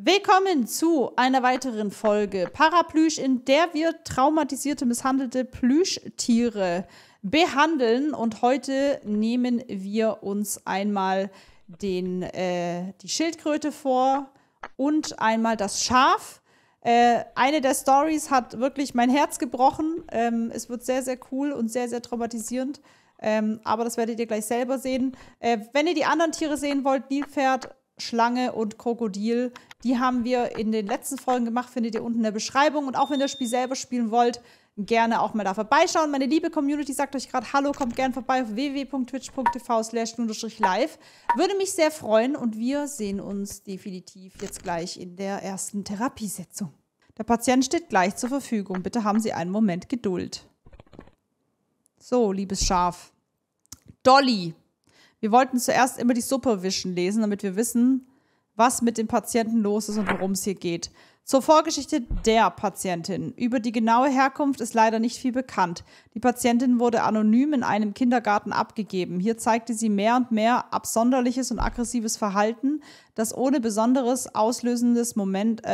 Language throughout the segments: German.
Willkommen zu einer weiteren Folge Paraplüsch, in der wir traumatisierte, misshandelte Plüschtiere behandeln. Und heute nehmen wir uns einmal die Schildkröte vor und einmal das Schaf. Eine der Stories hat wirklich mein Herz gebrochen. Es wird sehr, sehr cool und sehr, sehr traumatisierend. Aber das werdet ihr gleich selber sehen. Wenn ihr die anderen Tiere sehen wollt, Nilpferd, Schlange und Krokodil, die haben wir in den letzten Folgen gemacht, findet ihr unten in der Beschreibung. Und auch wenn ihr das Spiel selber spielen wollt, gerne auch mal da vorbeischauen. Meine liebe Community sagt euch gerade Hallo, kommt gerne vorbei auf www.twitch.tv/live. Würde mich sehr freuen und wir sehen uns definitiv jetzt gleich in der ersten Therapiesitzung. Der Patient steht gleich zur Verfügung. Bitte haben Sie einen Moment Geduld. So, liebes Schaf. Dolly. Wir wollten zuerst immer die Supervision lesen, damit wir wissen, was mit dem Patienten los ist und worum es hier geht. Zur Vorgeschichte der Patientin. Über die genaue Herkunft ist leider nicht viel bekannt. Die Patientin wurde anonym in einem Kindergarten abgegeben. Hier zeigte sie mehr und mehr absonderliches und aggressives Verhalten, das ohne besonderes auslösendes Moment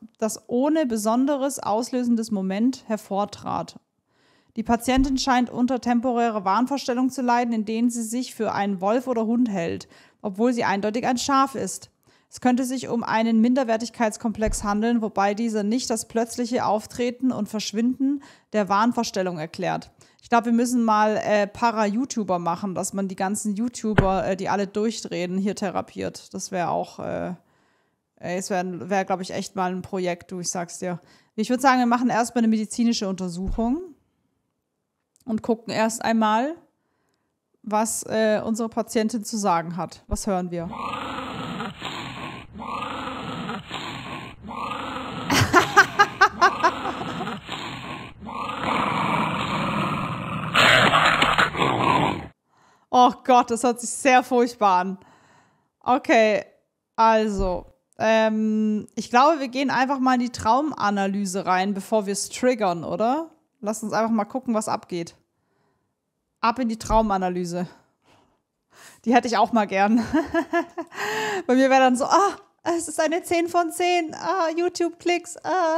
hervortrat. Die Patientin scheint unter temporärer Wahnvorstellung zu leiden, in denen sie sich für einen Wolf oder Hund hält, obwohl sie eindeutig ein Schaf ist. Es könnte sich um einen Minderwertigkeitskomplex handeln, wobei dieser nicht das plötzliche Auftreten und Verschwinden der Wahnvorstellung erklärt. Ich glaube, wir müssen mal Para-YouTuber machen, dass man die ganzen YouTuber, die alle durchdrehen, hier therapiert. Das wäre auch, wär, glaube ich, echt mal ein Projekt, du, ich sag's dir. Ich würde sagen, wir machen erstmal eine medizinische Untersuchung. Und gucken erst einmal, was unsere Patientin zu sagen hat. Was hören wir? Oh Gott, das hört sich sehr furchtbar an. Okay, also, ich glaube, wir gehen einfach mal in die Traumanalyse rein, bevor wir es triggern, oder? Lass uns einfach mal gucken, was abgeht. Ab in die Traumanalyse. Die hätte ich auch mal gern. Bei mir wäre dann so, es ist eine 10 von 10. YouTube-Klicks.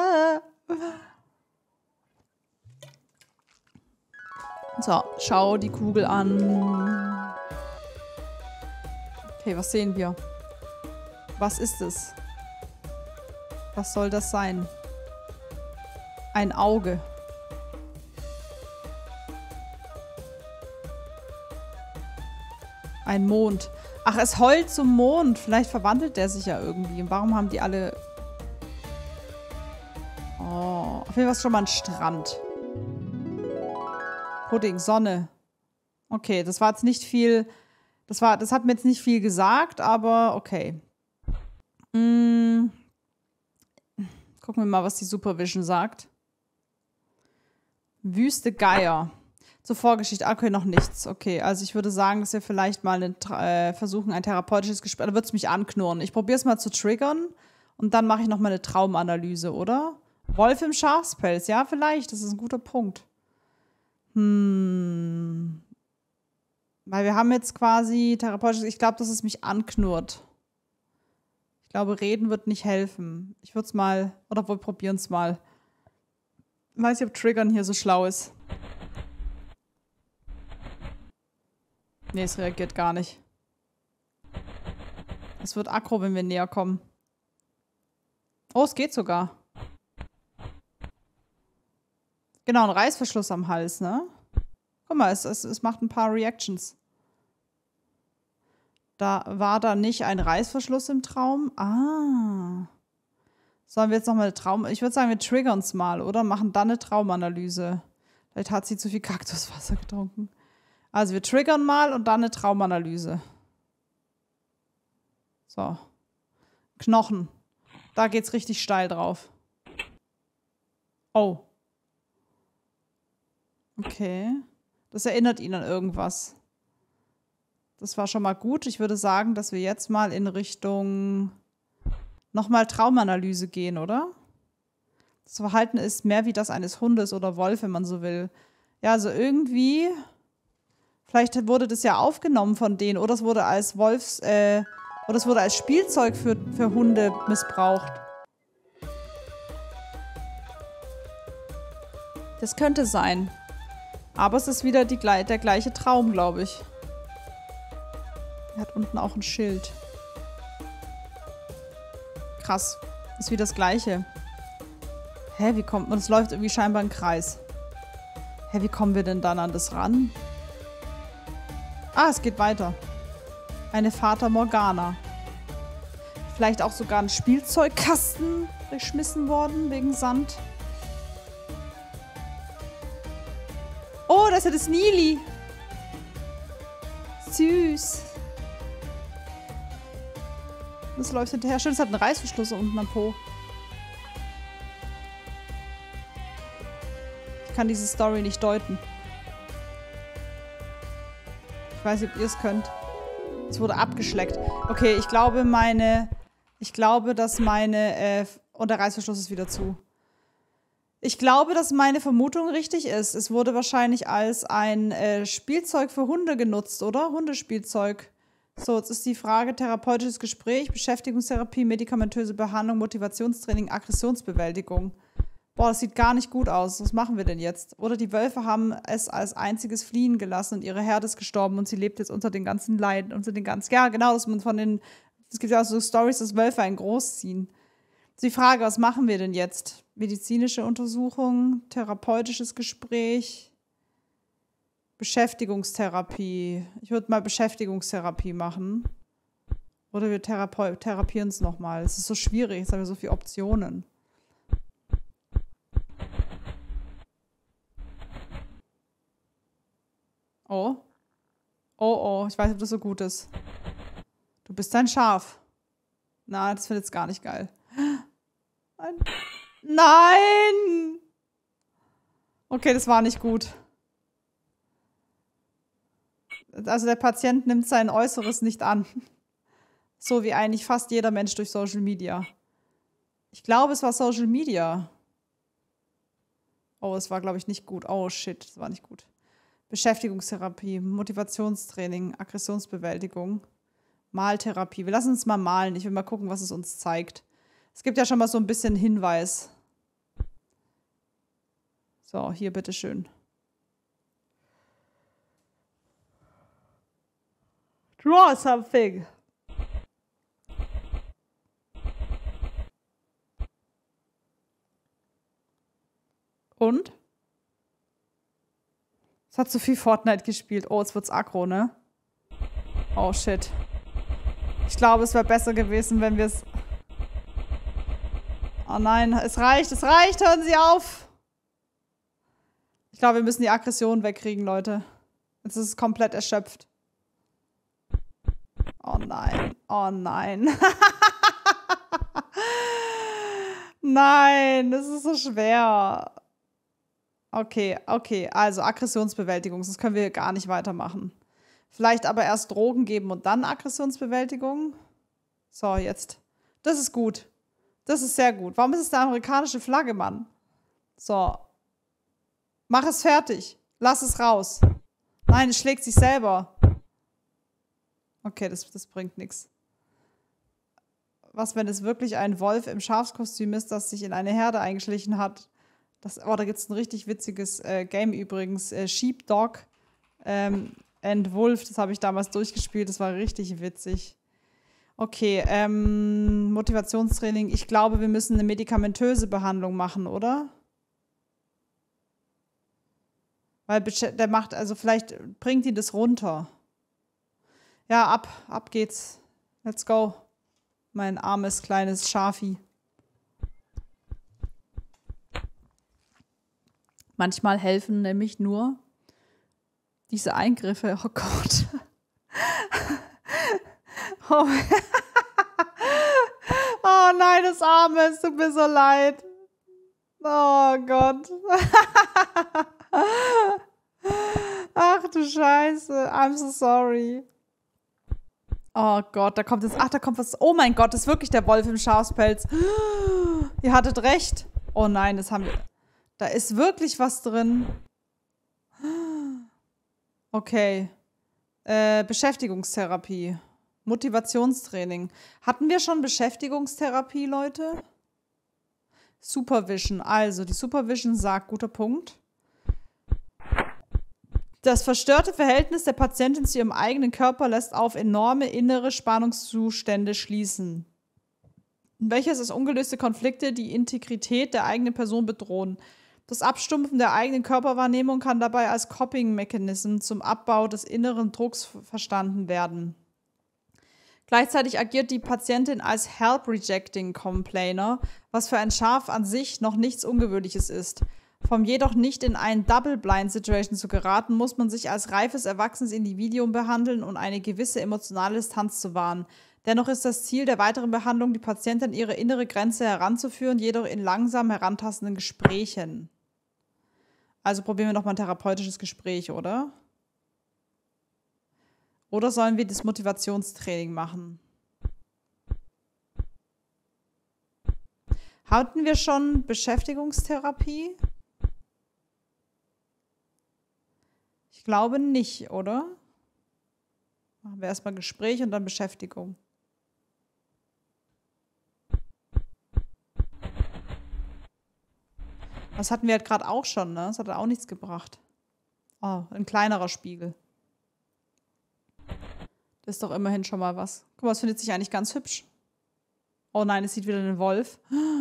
So, schau die Kugel an. Okay, was sehen wir? Was ist es? Was soll das sein? Ein Auge. Ein Mond. Ach, es heult zum Mond. Vielleicht verwandelt der sich ja irgendwie. Warum haben die alle... Oh, auf jeden Fall ist schon mal ein Strand. Pudding, Sonne. Okay, das war jetzt nicht viel... Das hat mir jetzt nicht viel gesagt, aber okay. Gucken wir mal, was die Supervision sagt. Wüste Geier. Zur Vorgeschichte, okay, noch nichts. Okay, also ich würde sagen, dass wir vielleicht mal versuchen, ein therapeutisches Gespräch, da wird es mich anknurren. Ich probiere es mal zu triggern und dann mache ich noch mal eine Traumanalyse, oder? Wolf im Schafspelz, ja, vielleicht, das ist ein guter Punkt. Weil wir haben jetzt quasi therapeutisches, ich glaube, dass es mich anknurrt. Ich glaube, reden wird nicht helfen. Ich würde es mal, oder wir probieren es mal. Ich weiß nicht, ob Triggern hier so schlau ist. Nee, es reagiert gar nicht. Es wird aggro, wenn wir näher kommen. Oh, es geht sogar. Genau, ein Reißverschluss am Hals, ne? Guck mal, es macht ein paar Reactions. War da nicht ein Reißverschluss im Traum? Ah. Sollen wir jetzt nochmal eine Traum... Ich würde sagen, wir triggern es mal, oder? Machen dann eine Traumanalyse. Vielleicht hat sie zu viel Kaktuswasser getrunken. Also wir triggern mal und dann eine Traumanalyse. So. Knochen. Da geht's richtig steil drauf. Oh. Okay. Das erinnert ihn an irgendwas. Das war schon mal gut. Ich würde sagen, dass wir jetzt mal in Richtung nochmal Traumanalyse gehen, oder? Das Verhalten ist mehr wie das eines Hundes oder Wolf, wenn man so will. Ja, also irgendwie... Vielleicht wurde das ja aufgenommen von denen oder es wurde als oder es wurde als Spielzeug für Hunde missbraucht. Das könnte sein. Aber es ist wieder der gleiche Traum, glaube ich. Er hat unten auch ein Schild. Krass. Ist wie das gleiche. Hä, wie kommt man? Es läuft irgendwie scheinbar im Kreis. Hä, wie kommen wir denn dann an das ran? Ah, es geht weiter. Eine Fata Morgana. Vielleicht auch sogar ein Spielzeugkasten geschmissen worden wegen Sand. Oh, das ist ja das Nili. Süß. Das läuft hinterher. Schön, es hat einen Reißverschluss unten am Po. Ich kann diese Story nicht deuten. Ich weiß nicht, ob ihr es könnt. Es wurde abgeschleckt. Okay, ich glaube, dass meine... und der Reißverschluss ist wieder zu. Ich glaube, dass meine Vermutung richtig ist. Es wurde wahrscheinlich als ein Spielzeug für Hunde genutzt, oder? Hundespielzeug. So, jetzt ist die Frage: therapeutisches Gespräch, Beschäftigungstherapie, medikamentöse Behandlung, Motivationstraining, Aggressionsbewältigung. Boah, das sieht gar nicht gut aus. Was machen wir denn jetzt? Oder die Wölfe haben es als einziges fliehen gelassen und ihre Herde ist gestorben und sie lebt jetzt unter den ganzen Leiden, unter den ganzen... Ja, genau, dass man es gibt ja auch so Storys, dass Wölfe einen großziehen. Die Frage, was machen wir denn jetzt? Medizinische Untersuchung, therapeutisches Gespräch, Beschäftigungstherapie. Ich würde mal Beschäftigungstherapie machen. Oder wir therapieren es nochmal. Es ist so schwierig, jetzt haben wir so viele Optionen. Oh. Oh, ich weiß nicht, ob das so gut ist. Du bist ein Schaf. Na, das findet es gar nicht geil. Nein! Okay, das war nicht gut. Also der Patient nimmt sein Äußeres nicht an. So wie eigentlich fast jeder Mensch durch Social Media. Ich glaube, es war Social Media. Oh, es war, glaube ich, nicht gut. Oh, shit, das war nicht gut. Beschäftigungstherapie, Motivationstraining, Aggressionsbewältigung, Maltherapie. Wir lassen uns mal malen. Ich will mal gucken, was es uns zeigt. Es gibt ja schon mal so ein bisschen Hinweis. So, hier bitteschön. Draw something. Und? Es hat zu viel Fortnite gespielt. Oh, jetzt wird's aggro, ne? Oh, shit. Ich glaube, es wäre besser gewesen, wenn wir es... Oh nein, es reicht, hören Sie auf! Ich glaube, wir müssen die Aggression wegkriegen, Leute. Jetzt ist es komplett erschöpft. Oh nein, oh nein. Nein, das ist so schwer. Okay, also Aggressionsbewältigung, das können wir gar nicht weitermachen. Vielleicht aber erst Drogen geben und dann Aggressionsbewältigung. So, jetzt. Das ist gut. Das ist sehr gut. Warum ist es eine amerikanische Flagge, Mann? So. Mach es fertig. Lass es raus. Nein, es schlägt sich selber. Okay, das bringt nichts. Was, wenn es wirklich ein Wolf im Schafskostüm ist, das sich in eine Herde eingeschlichen hat? Da gibt es ein richtig witziges Game übrigens. Sheepdog and Wolf. Das habe ich damals durchgespielt. Das war richtig witzig. Okay, Motivationstraining. Ich glaube, wir müssen eine medikamentöse Behandlung machen, oder? Weil der macht, also vielleicht bringt ihn das runter. Ja, ab geht's. Let's go. Mein armes, kleines Schafi. Manchmal helfen nämlich nur diese Eingriffe. Oh Gott. Oh. Oh nein, das Arme, es tut mir so leid. Oh Gott. Ach du Scheiße, I'm so sorry. Oh Gott, da kommt jetzt, da kommt was. Oh mein Gott, das ist wirklich der Wolf im Schafspelz. Ihr hattet recht. Oh nein, das haben wir. Da ist wirklich was drin. Okay. Beschäftigungstherapie. Motivationstraining. Hatten wir schon Beschäftigungstherapie, Leute? Supervision. Also, die Supervision sagt, guter Punkt. Das verstörte Verhältnis der Patientin zu ihrem eigenen Körper lässt auf enorme innere Spannungszustände schließen. Welches als ungelöste Konflikte die Integrität der eigenen Person bedrohen. Das Abstumpfen der eigenen Körperwahrnehmung kann dabei als Coping-Mechanism zum Abbau des inneren Drucks verstanden werden. Gleichzeitig agiert die Patientin als Help-Rejecting-Complainer, was für ein Schaf an sich noch nichts Ungewöhnliches ist. Um jedoch nicht in eine Double-Blind-Situation zu geraten, muss man sich als reifes, erwachsenes Individuum behandeln und eine gewisse emotionale Distanz zu wahren. Dennoch ist das Ziel der weiteren Behandlung, die Patientin an ihre innere Grenze heranzuführen, jedoch in langsam herantastenden Gesprächen. Also probieren wir nochmal ein therapeutisches Gespräch, oder? Oder sollen wir das Motivationstraining machen? Hatten wir schon Beschäftigungstherapie? Ich glaube nicht, oder? Machen wir erstmal Gespräch und dann Beschäftigung. Das hatten wir halt gerade auch schon, ne? Das hat auch nichts gebracht. Oh, ein kleinerer Spiegel. Das ist doch immerhin schon mal was. Guck mal, es findet sich eigentlich ganz hübsch. Oh nein, es sieht wieder einen Wolf.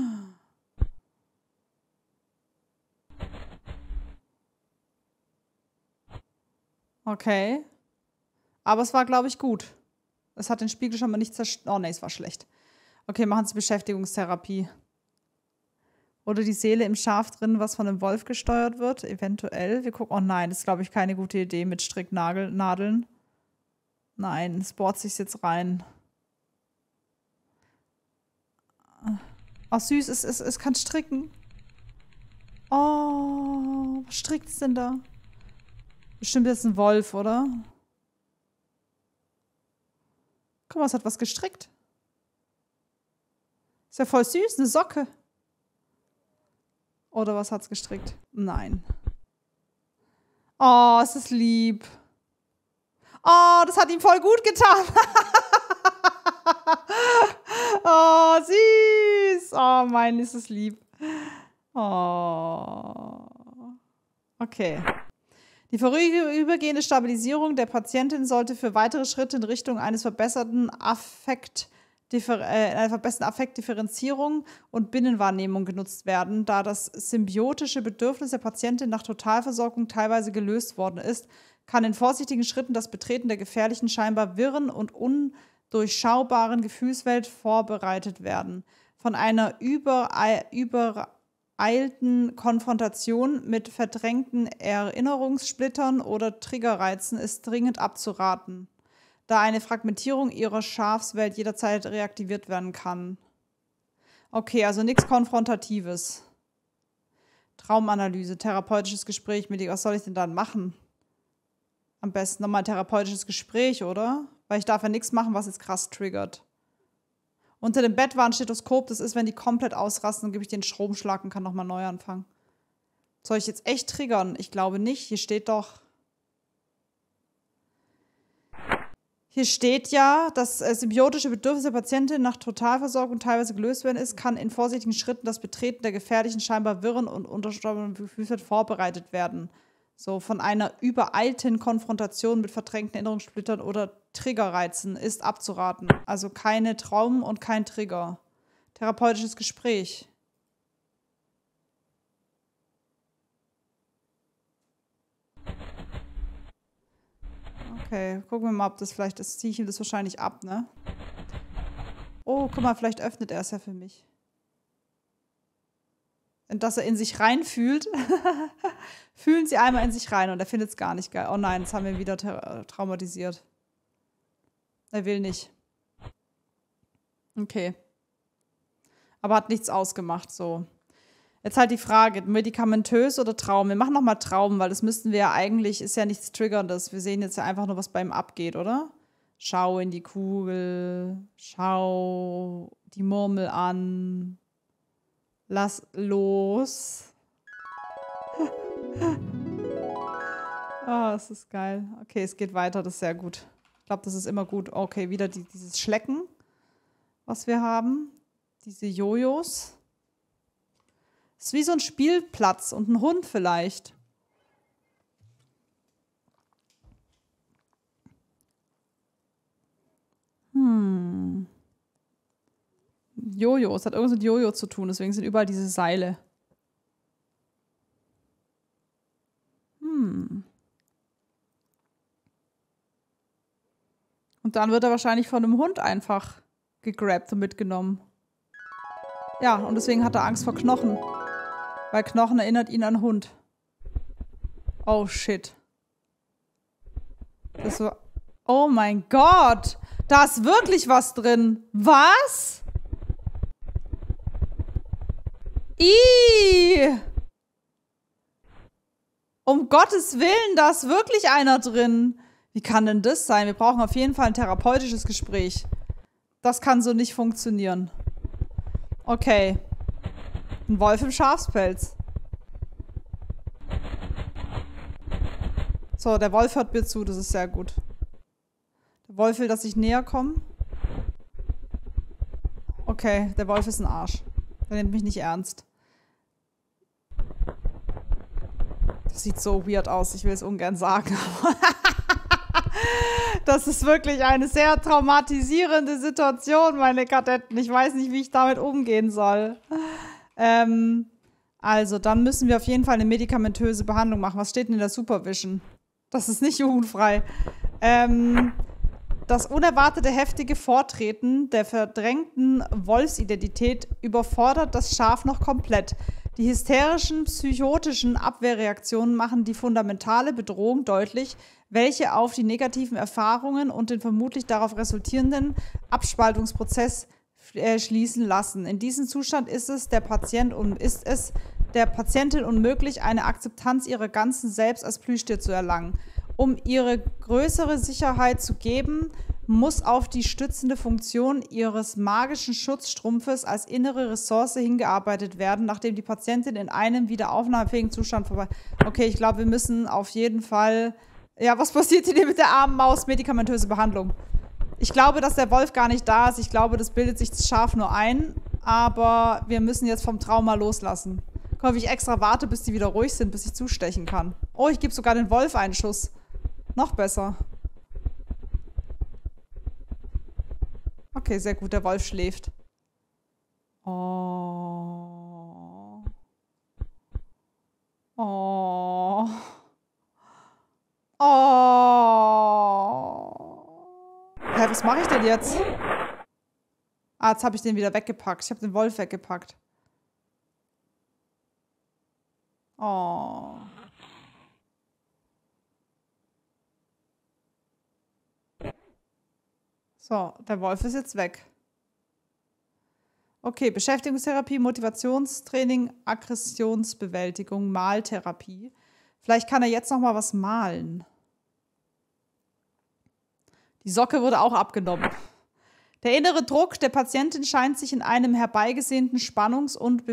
Okay. Aber es war, glaube ich, gut. Es hat den Spiegel schon mal nicht zerstört. Oh nein, es war schlecht. Okay, machen Sie Beschäftigungstherapie. Oder die Seele im Schaf drin, was von einem Wolf gesteuert wird. Eventuell. Wir gucken. Oh nein, das ist, glaube ich, keine gute Idee mit Stricknadeln. Nein, es bohrt sich jetzt rein. Oh, süß, es kann stricken. Oh, was strickt es denn da? Bestimmt jetzt ein Wolf, oder? Guck mal, es hat was gestrickt. Ist ja voll süß, eine Socke. Oder was hat's gestrickt? Nein. Oh, es ist lieb. Oh, das hat ihm voll gut getan. Oh, süß. Oh, mein, ist es lieb. Oh. Okay. Die vorübergehende Stabilisierung der Patientin sollte für weitere Schritte in Richtung eines verbesserten einer verbesserten Affektdifferenzierung und Binnenwahrnehmung genutzt werden, da das symbiotische Bedürfnis der Patientin nach Totalversorgung teilweise gelöst worden ist, kann in vorsichtigen Schritten das Betreten der gefährlichen, scheinbar wirren und undurchschaubaren Gefühlswelt vorbereitet werden. Von einer übereilten Konfrontation mit verdrängten Erinnerungssplittern oder Triggerreizen ist dringend abzuraten, da eine Fragmentierung ihrer Schafswelt jederzeit reaktiviert werden kann. Okay, also nichts Konfrontatives. Traumanalyse, therapeutisches Gespräch mit dir. Was soll ich denn dann machen? Am besten nochmal ein therapeutisches Gespräch, oder? Weil ich darf ja nichts machen, was jetzt krass triggert. Unter dem Bett war ein Stethoskop. Das ist, wenn die komplett ausrasten, dann gebe ich den Stromschlag und kann nochmal neu anfangen. Soll ich jetzt echt triggern? Ich glaube nicht. Hier steht ja, dass symbiotische Bedürfnisse der Patientin nach Totalversorgung teilweise gelöst werden ist, kann in vorsichtigen Schritten das Betreten der gefährlichen, scheinbar wirren und unterstorbenen Gefühlswelt vorbereitet werden. So, von einer übereilten Konfrontation mit verdrängten Erinnerungssplittern oder Triggerreizen ist abzuraten. Also keine Traum und kein Trigger. Therapeutisches Gespräch. Okay, gucken wir mal, ob das vielleicht, das ziehe ich ihm das wahrscheinlich ab, ne? Oh, guck mal, vielleicht öffnet er es ja für mich. Und dass er in sich reinfühlt. Fühlen Sie einmal in sich rein und er findet es gar nicht geil. Oh nein, das haben wir ihn wieder traumatisiert. Er will nicht. Okay. Aber hat nichts ausgemacht, so. Jetzt halt die Frage, medikamentös oder Traum? Wir machen nochmal Traum, weil das müssten wir ja eigentlich, ist ja nichts Triggerndes. Wir sehen jetzt ja einfach nur, was bei ihm abgeht, oder? Schau in die Kugel, schau die Murmel an, lass los. Ah, es ist geil. Okay, es geht weiter, das ist sehr gut. Ich glaube, das ist immer gut. Okay, wieder dieses Schlecken, was wir haben. Diese Jojos. Es ist wie so ein Spielplatz und ein Hund vielleicht. Jojo. Es hat irgendwas mit Jojo zu tun, deswegen sind überall diese Seile. Und dann wird er wahrscheinlich von einem Hund einfach gegrabt und mitgenommen. Ja, und deswegen hat er Angst vor Knochen. Weil Knochen erinnert ihn an Hund. Oh, shit. Das war... Oh mein Gott! Da ist wirklich was drin. Was? Ih! Um Gottes Willen, da ist wirklich einer drin. Wie kann denn das sein? Wir brauchen auf jeden Fall ein therapeutisches Gespräch. Das kann so nicht funktionieren. Okay. Ein Wolf im Schafspelz. So, der Wolf hört mir zu, das ist sehr gut. Der Wolf will, dass ich näher komme. Okay, der Wolf ist ein Arsch. Der nimmt mich nicht ernst. Das sieht so weird aus, ich will es ungern sagen. Das ist wirklich eine sehr traumatisierende Situation, meine Kadetten. Ich weiß nicht, wie ich damit umgehen soll. Also, dann müssen wir auf jeden Fall eine medikamentöse Behandlung machen. Was steht denn in der Supervision? Das ist nicht jugendfrei. Das unerwartete heftige Vortreten der verdrängten Wolfsidentität überfordert das Schaf noch komplett. Die hysterischen, psychotischen Abwehrreaktionen machen die fundamentale Bedrohung deutlich, welche auf die negativen Erfahrungen und den vermutlich darauf resultierenden Abspaltungsprozess schließen lassen. In diesem Zustand ist es der Patientin unmöglich, eine Akzeptanz ihrer ganzen Selbst als Plüschtier zu erlangen. Um ihre größere Sicherheit zu geben, muss auf die stützende Funktion ihres magischen Schutzstrumpfes als innere Ressource hingearbeitet werden, nachdem die Patientin in einem wieder aufnahmefähigen Zustand vorbei... Okay, ich glaube, wir müssen auf jeden Fall... Ja, was passiert hier mit der armen Maus? Medikamentöse Behandlung. Ich glaube, dass der Wolf gar nicht da ist. Ich glaube, das bildet sich das Schaf nur ein. Aber wir müssen jetzt vom Trauma loslassen. Guck mal, wie ich extra warte, bis die wieder ruhig sind, bis ich zustechen kann. Oh, ich gebe sogar den Wolf einen Schuss. Noch besser. Okay, sehr gut. Der Wolf schläft. Oh. Oh. Oh. Hä, was mache ich denn jetzt? Ah, jetzt habe ich den wieder weggepackt. Ich habe den Wolf weggepackt. Oh. So, der Wolf ist jetzt weg. Okay, Beschäftigungstherapie, Motivationstraining, Aggressionsbewältigung, Maltherapie. Vielleicht kann er jetzt noch mal was malen. Die Socke wurde auch abgenommen. Der innere Druck der Patientin scheint sich in einem herbeigesehnten Spannungs- und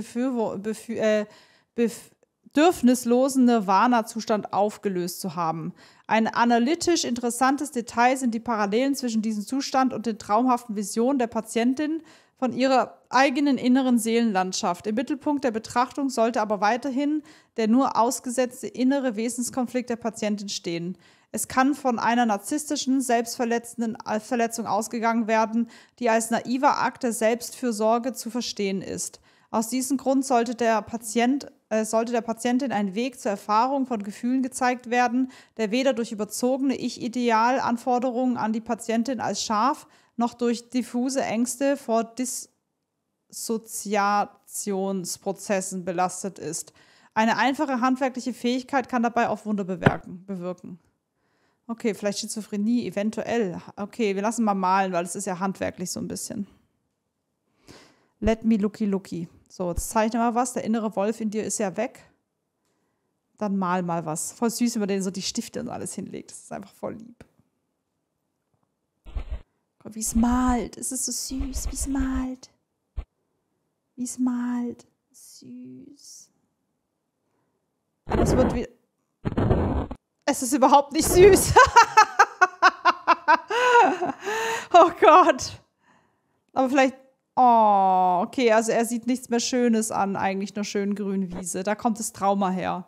bedürfnislosen Nirvana-Zustand aufgelöst zu haben. Ein analytisch interessantes Detail sind die Parallelen zwischen diesem Zustand und den traumhaften Visionen der Patientin von ihrer eigenen inneren Seelenlandschaft. Im Mittelpunkt der Betrachtung sollte aber weiterhin der nur ausgesetzte innere Wesenskonflikt der Patientin stehen. Es kann von einer narzisstischen, Selbstverletzung ausgegangen werden, die als naiver Akt der Selbstfürsorge zu verstehen ist. Aus diesem Grund sollte der Patientin ein Weg zur Erfahrung von Gefühlen gezeigt werden, der weder durch überzogene Ich-Ideal-Anforderungen an die Patientin als Schaf noch durch diffuse Ängste vor Dissoziationsprozessen belastet ist. Eine einfache handwerkliche Fähigkeit kann dabei auch Wunder bewirken. Okay, vielleicht Schizophrenie, eventuell. Okay, wir lassen mal malen, weil es ist ja handwerklich so ein bisschen. Let me looky. So, jetzt zeichne mal was. Der innere Wolf in dir ist ja weg. Dann mal was. Voll süß, wenn man denen so die Stifte und alles hinlegt. Das ist einfach voll lieb. Guck, wie es malt. Es ist so süß, wie es malt. Wie es malt. Süß. Aber es wird wie... Es ist überhaupt nicht süß. Oh Gott. Aber vielleicht... Oh, okay, also er sieht nichts mehr Schönes an, eigentlich nur schön Grünwiese. Da kommt das Trauma her.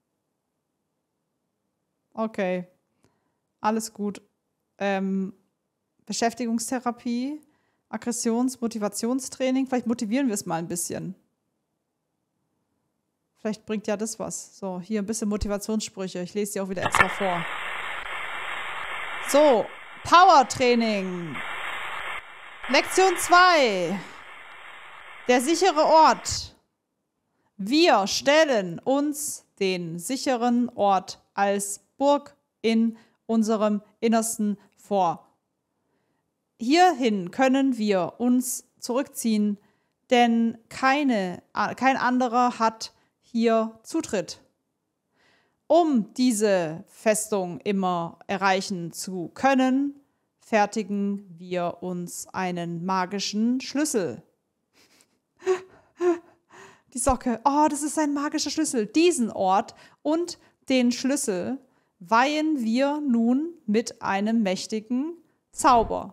Okay. Alles gut. Beschäftigungstherapie, Motivationstraining. Vielleicht motivieren wir es mal ein bisschen. Vielleicht bringt ja das was. So, hier ein bisschen Motivationssprüche. Ich lese die auch wieder extra vor. So, Powertraining. Lektion 2. Der sichere Ort. Wir stellen uns den sicheren Ort als Burg in unserem Innersten vor. Hierhin können wir uns zurückziehen, denn kein anderer hat hier Zutritt. Um diese Festung immer erreichen zu können, fertigen wir uns einen magischen Schlüssel. Die Socke, oh, das ist ein magischer Schlüssel. Diesen Ort und den Schlüssel weihen wir nun mit einem mächtigen Zauber.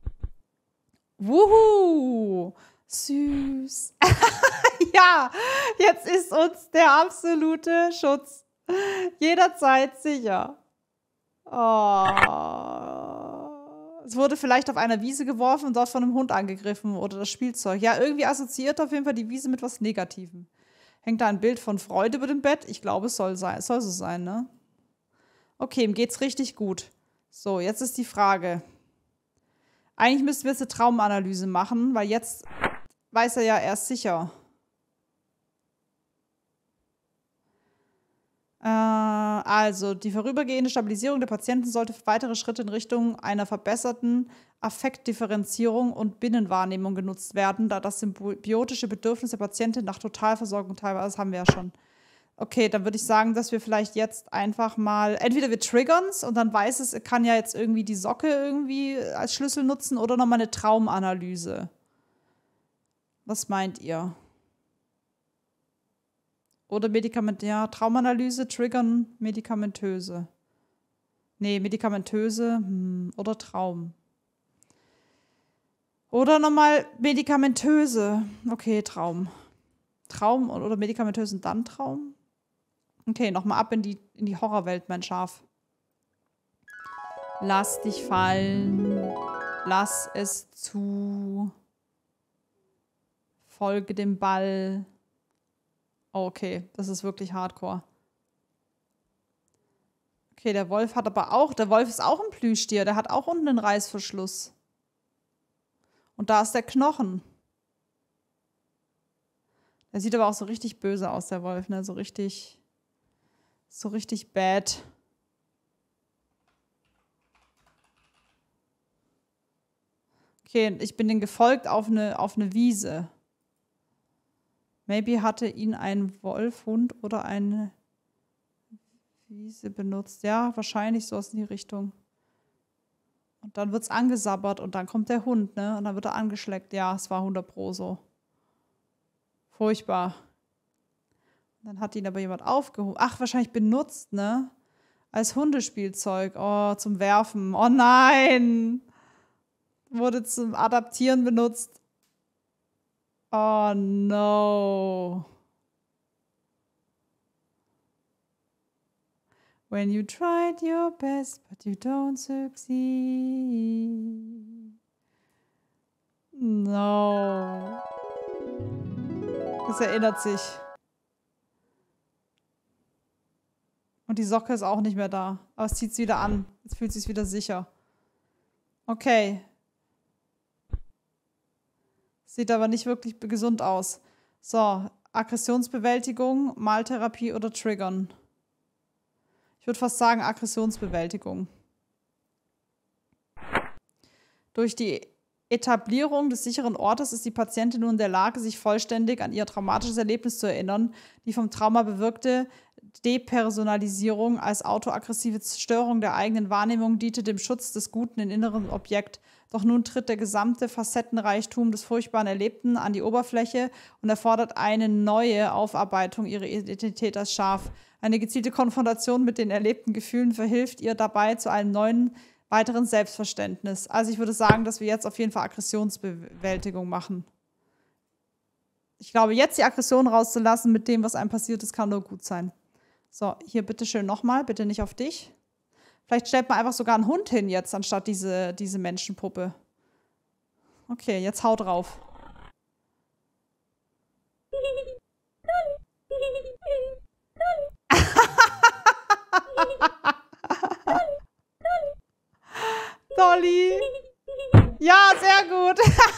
Wuhu! Süß. Ja, jetzt ist uns der absolute Schutz jederzeit sicher. Oh. Es wurde vielleicht auf einer Wiese geworfen und dort von einem Hund angegriffen oder das Spielzeug. Ja, irgendwie assoziiert auf jeden Fall die Wiese mit was Negativem. Hängt da ein Bild von Freude über dem Bett? Ich glaube, es soll so sein, ne? Okay, ihm geht's richtig gut. So, jetzt ist die Frage. Eigentlich müssten wir jetzt eine Traumanalyse machen, weil jetzt weiß er ja erst sicher. Also, die vorübergehende Stabilisierung der Patienten sollte für weitere Schritte in Richtung einer verbesserten Affektdifferenzierung und Binnenwahrnehmung genutzt werden, da das symbiotische Bedürfnis der Patientin nach Totalversorgung teilweise, das haben wir ja schon. Okay, dann würde ich sagen, dass wir vielleicht jetzt einfach mal, entweder wir triggern es und dann weiß es, kann ja jetzt irgendwie die Socke irgendwie als Schlüssel nutzen oder nochmal eine Traumanalyse. Was meint ihr? Oder Traumanalyse, triggern, medikamentöse. Nee, medikamentöse oder Traum. Oder nochmal medikamentöse. Okay, Traum. Traum oder medikamentösen, dann Traum? Okay, nochmal ab in die Horrorwelt, mein Schaf. Lass dich fallen. Lass es zu. Folge dem Ball. Oh, okay, das ist wirklich hardcore. Okay, der Wolf hat aber auch, der Wolf ist auch ein Plüschtier, der hat auch unten einen Reißverschluss. Und da ist der Knochen. Der sieht aber auch so richtig böse aus, der Wolf, ne? So richtig bad. Okay, ich bin den gefolgt auf eine Wiese. Maybe hatte ihn ein Wolfhund oder eine Wiese benutzt. Ja, wahrscheinlich sowas in die Richtung. Und dann wird es angesabbert und dann kommt der Hund, ne? Und dann wird er angeschleckt. Ja, es war 100% so. Furchtbar. Dann hat ihn aber jemand aufgehoben. Ach, wahrscheinlich benutzt, ne? Als Hundespielzeug. Oh, zum Werfen. Oh nein! Wurde zum Adaptieren benutzt. Oh no. When you tried your best, but you don't succeed. No. Das erinnert sich. Und die Socke ist auch nicht mehr da. Aber es zieht es wieder an. Jetzt fühlt es sich wieder sicher. Okay. Sieht aber nicht wirklich gesund aus. So, Aggressionsbewältigung, Maltherapie oder Triggern. Ich würde fast sagen Aggressionsbewältigung. Durch die Etablierung des sicheren Ortes ist die Patientin nun in der Lage, sich vollständig an ihr traumatisches Erlebnis zu erinnern, die vom Trauma bewirkte Depersonalisierung als autoaggressive Störung der eigenen Wahrnehmung diente dem Schutz des Guten im inneren Objekt. Doch nun tritt der gesamte Facettenreichtum des furchtbaren Erlebten an die Oberfläche und erfordert eine neue Aufarbeitung ihrer Identität als Schaf. Eine gezielte Konfrontation mit den erlebten Gefühlen verhilft ihr dabei zu einem neuen, weiteren Selbstverständnis. Also ich würde sagen, dass wir jetzt auf jeden Fall Aggressionsbewältigung machen. Ich glaube, jetzt die Aggression rauszulassen mit dem, was einem passiert ist, kann nur gut sein. So, hier bitteschön nochmal, bitte nicht auf dich. Vielleicht stellt man einfach sogar einen Hund hin jetzt, anstatt diese Menschenpuppe. Okay, jetzt hau drauf. Dolly. Ja, sehr gut.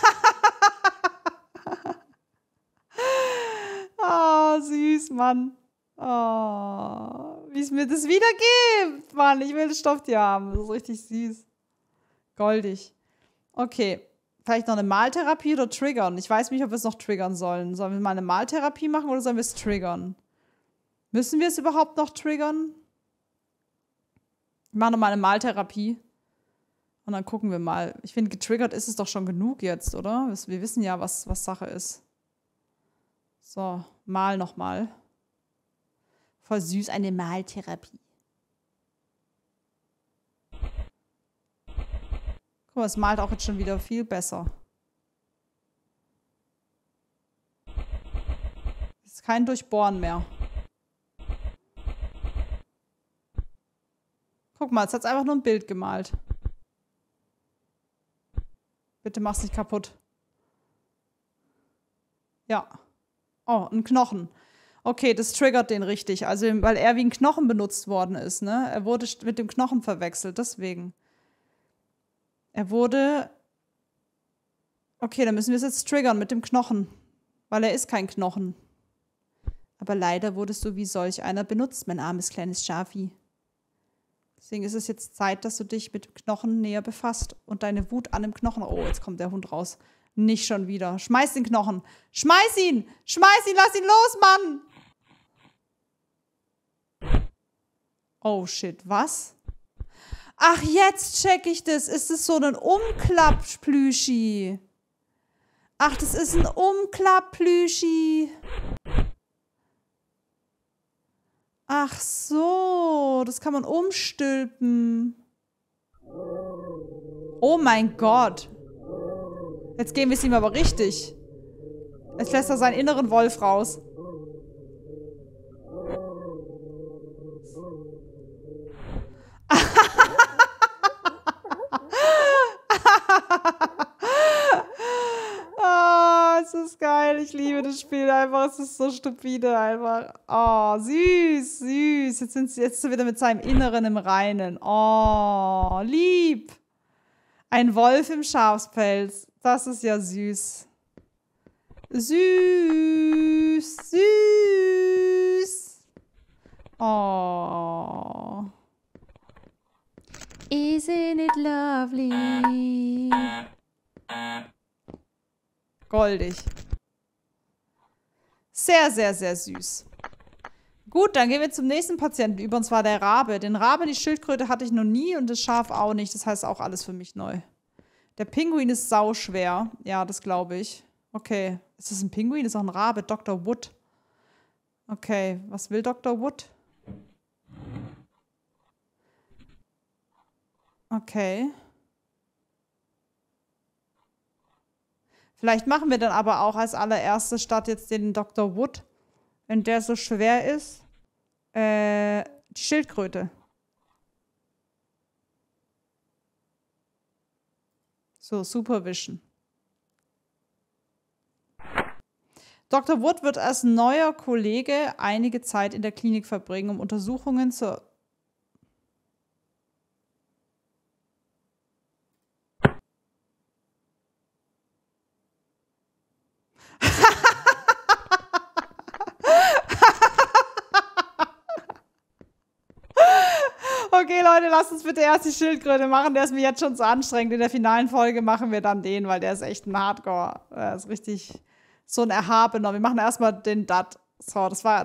Oh, süß, Mann. Oh, wie es mir das wieder gibt. Mann, ich will das Stofftier haben. Das ist richtig süß. Goldig. Okay. Vielleicht noch eine Maltherapie oder triggern. Ich weiß nicht, ob wir es noch triggern sollen. Sollen wir mal eine Maltherapie machen oder sollen wir es triggern? Müssen wir es überhaupt noch triggern? Ich mache nochmal eine Maltherapie. Und dann gucken wir mal. Ich finde, getriggert ist es doch schon genug jetzt, oder? Wir wissen ja, was Sache ist. So, mal nochmal. Voll süß, eine Maltherapie. Guck mal, es malt auch jetzt schon wieder viel besser. Es ist kein Durchbohren mehr. Guck mal, jetzt hat es einfach nur ein Bild gemalt. Bitte mach's nicht kaputt. Ja. Oh, ein Knochen. Okay, das triggert den richtig. Also, weil er wie ein Knochen benutzt worden ist, ne? Er wurde mit dem Knochen verwechselt, deswegen. Er wurde... Okay, dann müssen wir es jetzt triggern mit dem Knochen. Weil er ist kein Knochen. Aber leider wurdest du wie solch einer benutzt, mein armes kleines Schafi. Deswegen ist es jetzt Zeit, dass du dich mit dem Knochen näher befasst und deine Wut an dem Knochen... Oh, jetzt kommt der Hund raus. Nicht schon wieder. Schmeiß den Knochen. Schmeiß ihn! Schmeiß ihn! Lass ihn los, Mann! Oh, shit. Was? Ach, jetzt check ich das. Ist es so ein Umklapp-Plüschi? Ach, das ist ein Umklapp-Plüschi. Ach so. Das kann man umstülpen. Oh mein Gott. Jetzt geben wir es ihm aber richtig. Jetzt lässt er seinen inneren Wolf raus. Oh, es ist geil. Ich liebe das Spiel einfach. Es ist so stupide einfach. Oh, süß, süß. Jetzt ist er wieder mit seinem Inneren im Reinen. Oh, lieb. Ein Wolf im Schafspelz. Das ist ja süß. Süß, süß. Oh. Isn't it lovely? Goldig. Sehr, sehr, sehr süß. Gut, dann gehen wir zum nächsten Patienten über, und zwar der Rabe. Den Rabe, die Schildkröte hatte ich noch nie und das Schaf auch nicht. Das heißt auch alles für mich neu. Der Pinguin ist sauschwer. Ja, das glaube ich. Okay. Ist das ein Pinguin? Ist auch ein Rabe. Dr. Wood. Okay. Was will Dr. Wood? Okay. Vielleicht machen wir dann aber auch als allererstes statt jetzt den Dr. Wood, wenn der so schwer ist, die Schildkröte. So, Supervision. Dr. Wood wird als neuer Kollege einige Zeit in der Klinik verbringen, um Untersuchungen zur... Okay, Leute, lasst uns bitte erst die Schildkröte machen. Der ist mir jetzt schon so anstrengend. In der finalen Folge machen wir dann den, weil der ist echt ein Hardcore. Der ist richtig so ein Erhabener. Wir machen erstmal den Dat. So, das war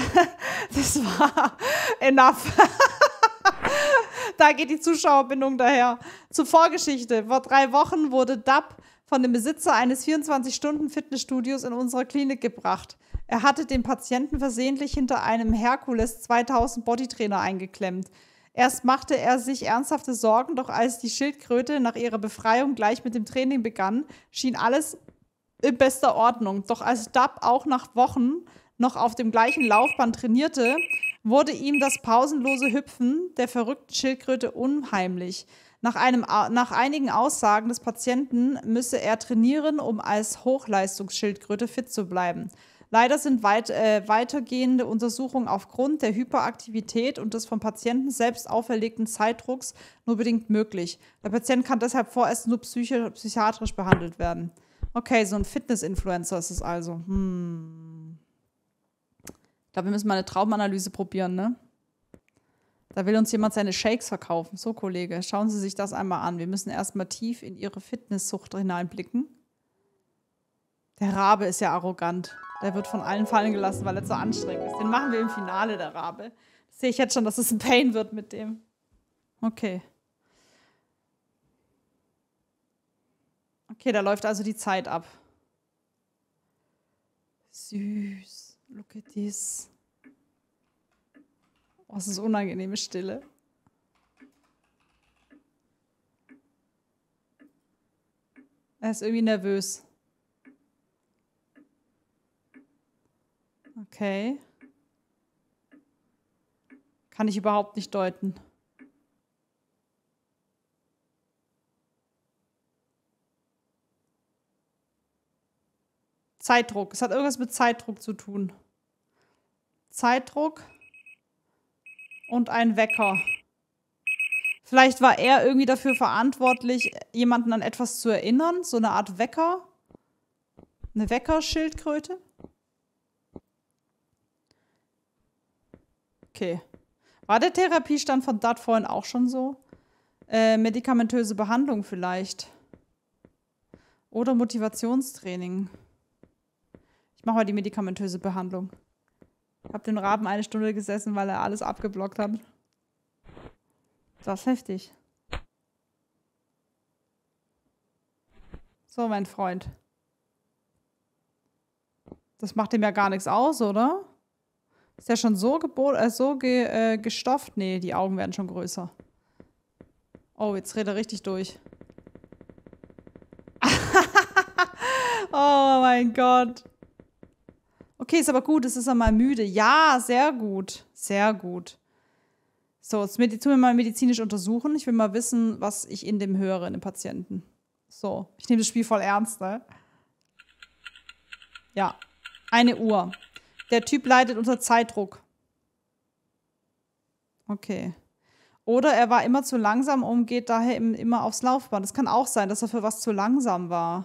enough. Da geht die Zuschauerbindung daher. Zur Vorgeschichte. Vor 3 Wochen wurde Dab von dem Besitzer eines 24-Stunden-Fitnessstudios in unsere Klinik gebracht. Er hatte den Patienten versehentlich hinter einem Herkules 2000 Bodytrainer eingeklemmt. Erst machte er sich ernsthafte Sorgen, doch als die Schildkröte nach ihrer Befreiung gleich mit dem Training begann, schien alles in bester Ordnung. Doch als Dab auch nach Wochen noch auf dem gleichen Laufband trainierte, wurde ihm das pausenlose Hüpfen der verrückten Schildkröte unheimlich. Nach einigen Aussagen des Patienten müsse er trainieren, um als Hochleistungsschildkröte fit zu bleiben. Leider sind weitergehende Untersuchungen aufgrund der Hyperaktivität und des vom Patienten selbst auferlegten Zeitdrucks nur bedingt möglich. Der Patient kann deshalb vorerst nur psychiatrisch behandelt werden. Okay, so ein Fitness-Influencer ist es also. Ich glaube, wir müssen mal eine Traumanalyse probieren, ne? Da will uns jemand seine Shakes verkaufen. So, Kollege, schauen Sie sich das einmal an. Wir müssen erstmal tief in Ihre Fitnesssucht hineinblicken. Der Rabe ist ja arrogant. Der wird von allen fallen gelassen, weil er zu anstrengend ist. Den machen wir im Finale, der Rabe. Das sehe ich jetzt schon, dass es ein Pain wird mit dem. Okay. Okay, da läuft also die Zeit ab. Süß. Look at this. Oh, es ist unangenehme Stille. Er ist irgendwie nervös. Okay. Kann ich überhaupt nicht deuten. Zeitdruck. Es hat irgendwas mit Zeitdruck zu tun. Zeitdruck und ein Wecker. Vielleicht war er irgendwie dafür verantwortlich, jemanden an etwas zu erinnern. So eine Art Wecker. Eine Weckerschildkröte. Okay. War der Therapiestand von Dad vorhin auch schon so? Medikamentöse Behandlung vielleicht. Oder Motivationstraining. Ich mache mal die medikamentöse Behandlung. Ich habe den Raben 1 Stunde gesessen, weil er alles abgeblockt hat. Das ist heftig. So, mein Freund. Das macht ihm ja gar nichts aus, oder? Ist der schon so gestofft? Nee, die Augen werden schon größer. Oh, jetzt dreht er richtig durch. Oh mein Gott. Okay, ist aber gut, es ist er mal müde. Ja, sehr gut. Sehr gut. So, jetzt tun wir mal medizinisch untersuchen. Ich will mal wissen, was ich in dem höre, in dem Patienten. So, ich nehme das Spiel voll ernst, ne? Ja, 1 Uhr. Der Typ leidet unter Zeitdruck. Okay. Oder er war immer zu langsam und geht daher immer aufs Laufband. Das kann auch sein, dass er für was zu langsam war.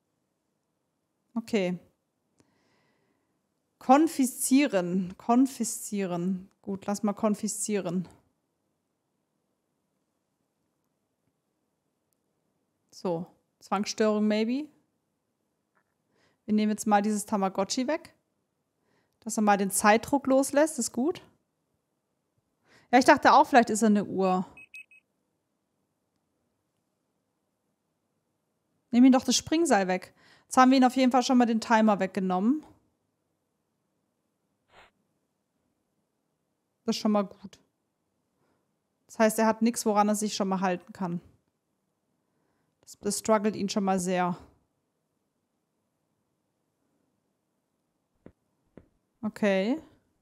Okay. Konfiszieren. Konfiszieren. Gut, lass mal konfiszieren. So, Zwangsstörung maybe. Wir nehmen jetzt mal dieses Tamagotchi weg. Dass er mal den Zeitdruck loslässt, ist gut. Ja, ich dachte auch, vielleicht ist er eine Uhr. Nehmen ihn doch das Springseil weg. Jetzt haben wir ihn auf jeden Fall schon mal den Timer weggenommen. Das ist schon mal gut. Das heißt, er hat nichts, woran er sich schon mal halten kann. Das struggelt ihn schon mal sehr. Okay.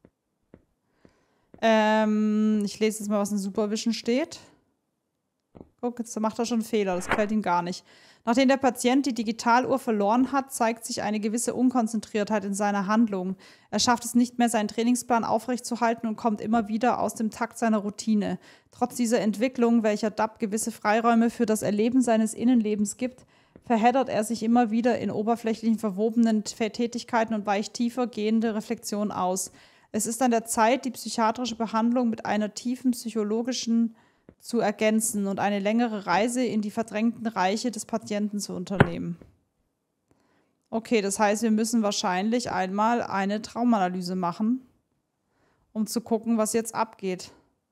Ich lese jetzt mal, was in Supervision steht. Guck, jetzt macht er schon einen Fehler. Das gefällt ihm gar nicht. Nachdem der Patient die Digitaluhr verloren hat, zeigt sich eine gewisse Unkonzentriertheit in seiner Handlung. Er schafft es nicht mehr, seinen Trainingsplan aufrechtzuerhalten und kommt immer wieder aus dem Takt seiner Routine. Trotz dieser Entwicklung, welcher DAP gewisse Freiräume für das Erleben seines Innenlebens gibt, verheddert er sich immer wieder in oberflächlichen verwobenen Tätigkeiten und weicht tiefer gehende Reflexion aus. Es ist an der Zeit, die psychiatrische Behandlung mit einer tiefen psychologischen zu ergänzen und eine längere Reise in die verdrängten Reiche des Patienten zu unternehmen. Okay, das heißt, wir müssen wahrscheinlich einmal eine Traumanalyse machen, um zu gucken, was jetzt abgeht.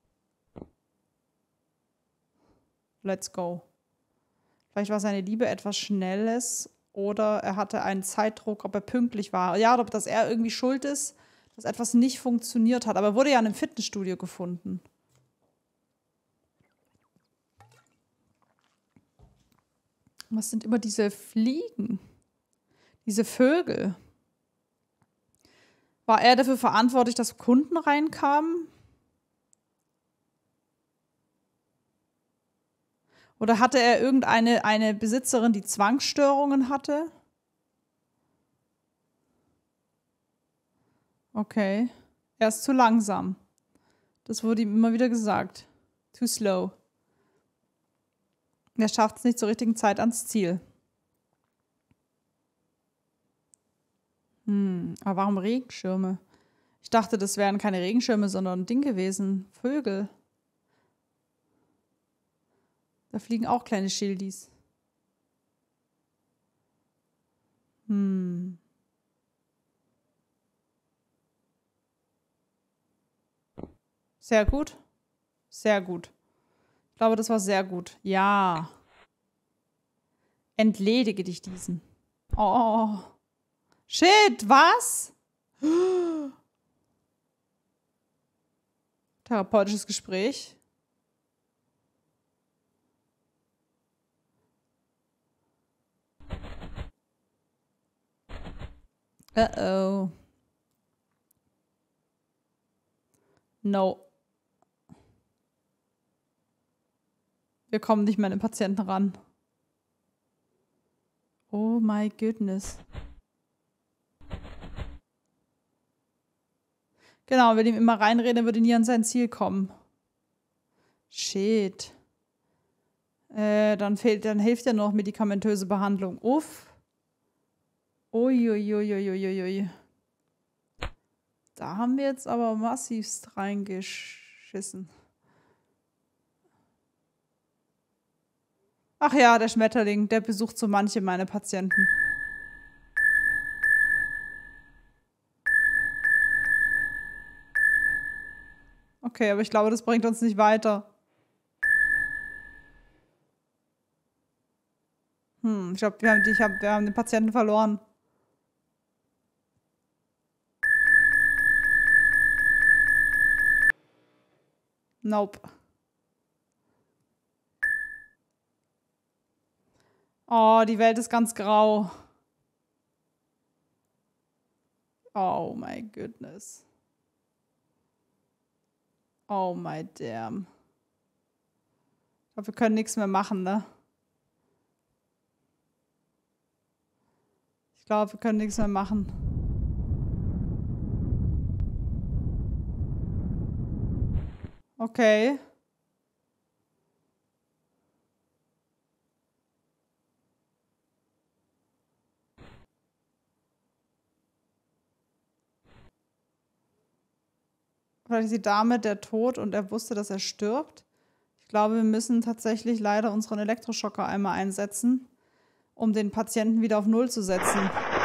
Let's go. Vielleicht war seine Liebe etwas Schnelles oder er hatte einen Zeitdruck, ob er pünktlich war. Ja, oder ob das er irgendwie schuld ist, dass etwas nicht funktioniert hat. Aber er wurde ja in einem Fitnessstudio gefunden. Was sind immer diese Fliegen? Diese Vögel? War er dafür verantwortlich, dass Kunden reinkamen? Oder hatte er eine Besitzerin, die Zwangsstörungen hatte? Okay. Er ist zu langsam. Das wurde ihm immer wieder gesagt. Too slow. Er schafft es nicht zur richtigen Zeit ans Ziel. Aber warum Regenschirme? Ich dachte, das wären keine Regenschirme, sondern ein Ding gewesen. Vögel. Da fliegen auch kleine Schildis. Sehr gut. Sehr gut. Ich glaube, das war sehr gut. Ja. Entledige dich diesen. Oh. Shit, was? Therapeutisches Gespräch. Uh-oh. No. Wir kommen nicht mehr an den Patienten ran. Oh my goodness. Genau, wenn ihm immer reinreden, würde nie an sein Ziel kommen. Shit. Dann hilft ja noch medikamentöse Behandlung. Uff. Uiuiuiuiuiui. Da haben wir jetzt aber massivst reingeschissen. Ach ja, der Schmetterling, der besucht so manche meiner Patienten. Okay, aber ich glaube, das bringt uns nicht weiter. Ich glaube, wir haben den Patienten verloren. Nope. Oh, die Welt ist ganz grau. Oh my goodness. Oh my damn. Ich glaube, wir können nichts mehr machen, ne? Ich glaube, wir können nichts mehr machen. Okay. Vielleicht ist die Dame der Tod und er wusste, dass er stirbt. Ich glaube, wir müssen tatsächlich leider unseren Elektroschocker einmal einsetzen, um den Patienten wieder auf Null zu setzen.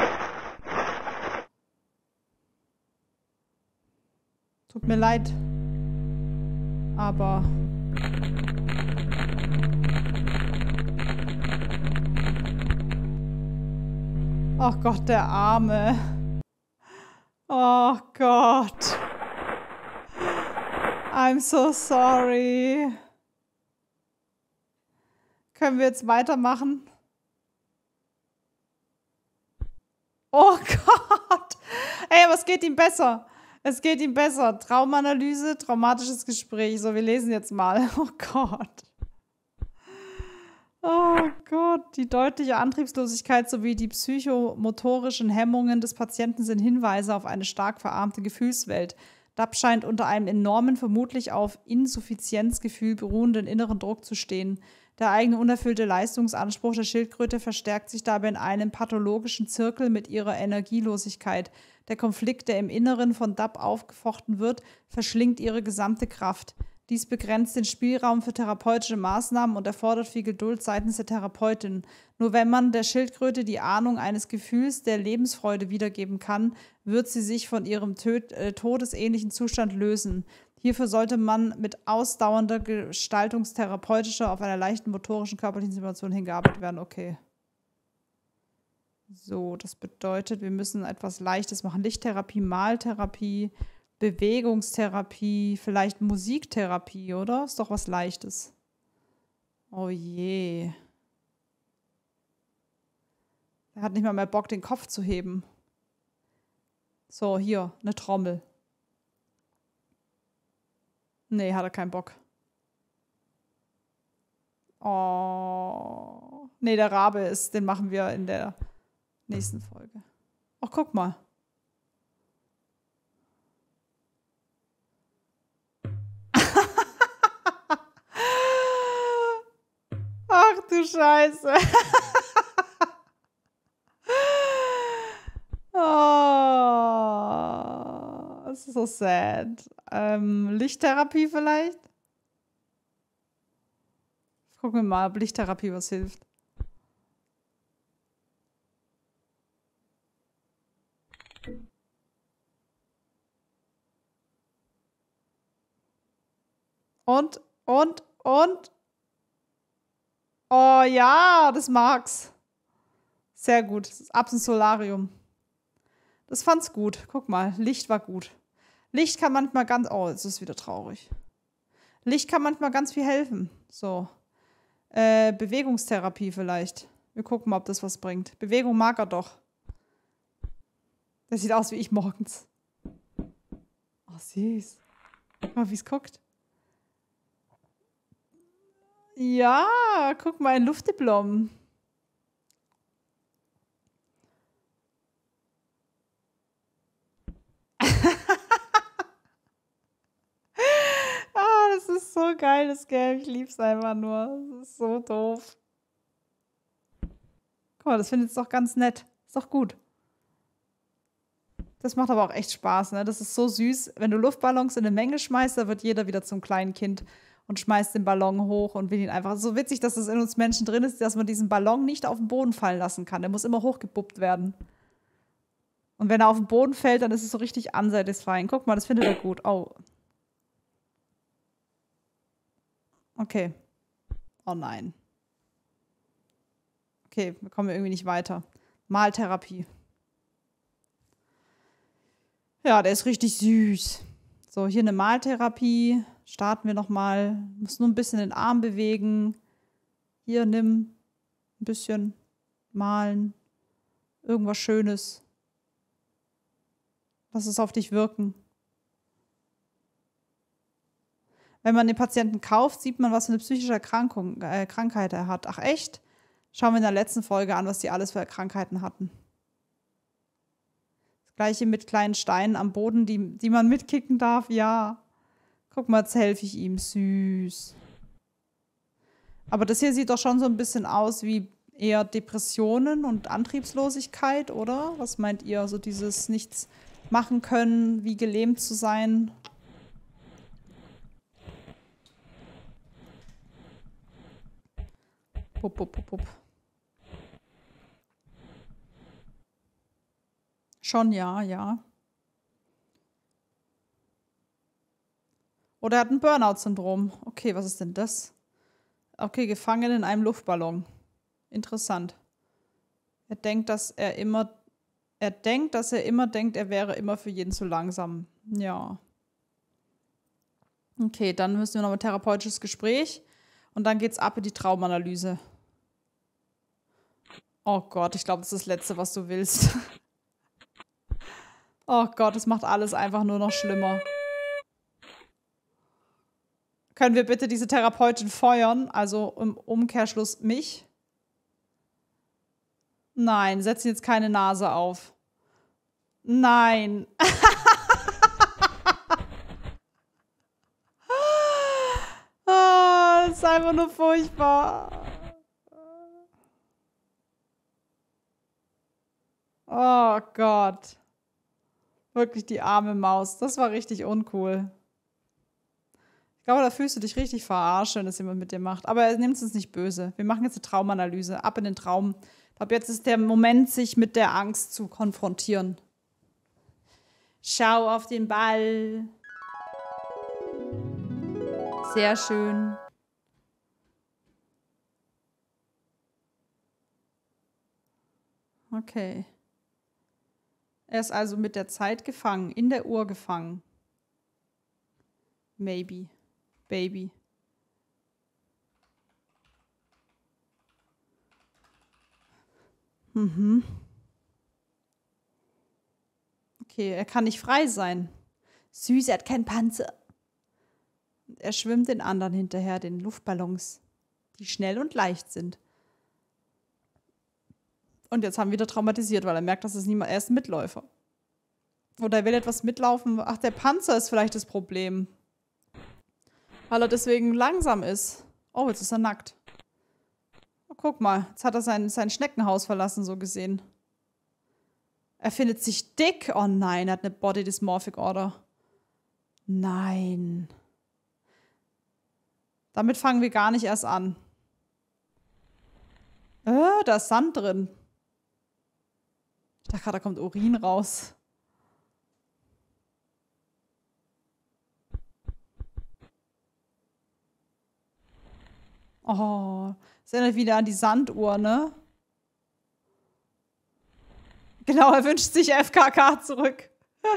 Tut mir leid. Aber... Oh Gott, der Arme. Oh Gott. I'm so sorry. Können wir jetzt weitermachen? Oh Gott. Ey, aber es geht ihm besser. Es geht ihm besser. Traumanalyse, traumatisches Gespräch. So, wir lesen jetzt mal. Oh Gott. Oh Gott. Die deutliche Antriebslosigkeit sowie die psychomotorischen Hemmungen des Patienten sind Hinweise auf eine stark verarmte Gefühlswelt. DAP scheint unter einem enormen, vermutlich auf Insuffizienzgefühl beruhenden inneren Druck zu stehen. Der eigene unerfüllte Leistungsanspruch der Schildkröte verstärkt sich dabei in einem pathologischen Zirkel mit ihrer Energielosigkeit. Der Konflikt, der im Inneren von DAP aufgefochten wird, verschlingt ihre gesamte Kraft. Dies begrenzt den Spielraum für therapeutische Maßnahmen und erfordert viel Geduld seitens der Therapeutin. Nur wenn man der Schildkröte die Ahnung eines Gefühls der Lebensfreude wiedergeben kann, wird sie sich von ihrem todesähnlichen Zustand lösen. Hierfür sollte man mit ausdauernder gestaltungstherapeutischer auf einer leichten motorischen körperlichen Simulation hingearbeitet werden. Okay. So, das bedeutet, wir müssen etwas Leichtes machen. Lichttherapie, Maltherapie, Bewegungstherapie, vielleicht Musiktherapie, oder? Ist doch was Leichtes. Oh je. Er hat nicht mal mehr Bock, den Kopf zu heben. So, hier, eine Trommel. Nee, hat er keinen Bock. Oh. Nee, der Rabe ist, den machen wir in der nächsten Folge. Ach, guck mal. Ach du Scheiße. Oh, das ist so sad. Lichttherapie vielleicht? Gucken wir mal, ob Lichttherapie was hilft. Und? Oh ja, das mag's. Sehr gut. Ab ins Solarium. Das fand's gut. Guck mal, Licht war gut. Licht kann manchmal ganz... Oh, jetzt ist es wieder traurig. Licht kann manchmal ganz viel helfen. So. Bewegungstherapie vielleicht. Wir gucken mal, ob das was bringt. Bewegung mag er doch. Der sieht aus wie ich morgens. Oh, süß. Guck mal, wie es guckt. Ja, guck mal, ein Luftdiplom. Das ist so geil, das Game. Ich lieb's einfach nur. Das ist so doof. Guck mal, das findet es doch ganz nett. Ist doch gut. Das macht aber auch echt Spaß, ne? Das ist so süß. Wenn du Luftballons in eine Menge schmeißt, da wird jeder wieder zum kleinen Kind und schmeißt den Ballon hoch und will ihn einfach. So witzig, dass es in uns Menschen drin ist, dass man diesen Ballon nicht auf den Boden fallen lassen kann. Der muss immer hochgepuppt werden. Und wenn er auf den Boden fällt, dann ist es so richtig unsatisfying. Guck mal, das findet er gut. Oh. Okay. Oh nein. Okay, wir kommen irgendwie nicht weiter. Maltherapie. Ja, der ist richtig süß. So, hier eine Maltherapie. Starten wir nochmal. Muss nur ein bisschen den Arm bewegen. Hier, nimm ein bisschen malen. Irgendwas Schönes. Lass es auf dich wirken. Wenn man den Patienten kauft, sieht man, was für eine psychische Krankheit er hat. Ach echt? Schauen wir in der letzten Folge an, was die alles für Krankheiten hatten. Das gleiche mit kleinen Steinen am Boden, die man mitkicken darf. Ja. Guck mal, jetzt helfe ich ihm. Süß. Aber das hier sieht doch schon so ein bisschen aus wie eher Depressionen und Antriebslosigkeit, oder? Was meint ihr? So dieses Nichts machen können, wie gelähmt zu sein? Pup, pup, pup, pup. Schon, ja, ja. Oder er hat ein Burnout-Syndrom. Okay, was ist denn das? Okay, gefangen in einem Luftballon. Interessant. Er denkt, dass er immer denkt, er wäre immer für jeden zu langsam. Ja. Okay, dann müssen wir noch ein therapeutisches Gespräch und dann geht's ab in die Traumanalyse. Oh Gott, ich glaube, das ist das Letzte, was du willst. Oh Gott, es macht alles einfach nur noch schlimmer. Können wir bitte diese Therapeutin feuern? Also im Umkehrschluss mich? Nein, setzen jetzt keine Nase auf. Nein. Das ist einfach nur furchtbar. Oh Gott. Wirklich die arme Maus. Das war richtig uncool. Ich glaube, da fühlst du dich richtig verarscht, wenn das jemand mit dir macht. Aber er nimmt es uns nicht böse. Wir machen jetzt eine Traumanalyse. Ab in den Traum. Ich glaube, jetzt ist der Moment, sich mit der Angst zu konfrontieren. Schau auf den Ball. Sehr schön. Okay. Er ist also mit der Zeit gefangen, in der Uhr gefangen. Maybe. Baby. Mhm. Okay, er kann nicht frei sein. Süß, er hat keinen Panzer. Er schwimmt den anderen hinterher, den Luftballons, die schnell und leicht sind. Und jetzt haben wir wieder traumatisiert, weil er merkt, dass es niemand, er ist ein Mitläufer. Oder er will etwas mitlaufen. Ach, der Panzer ist vielleicht das Problem. Weil er deswegen langsam ist. Oh, jetzt ist er nackt. Oh, guck mal, jetzt hat er sein Schneckenhaus verlassen, so gesehen. Er findet sich dick. Oh nein, er hat eine Body Dysmorphic Order. Nein. Damit fangen wir gar nicht erst an. Da ist Sand drin. Ich dachte gerade, da kommt Urin raus. Oh, das erinnert wieder an die Sanduhr, ne? Genau, er wünscht sich FKK zurück.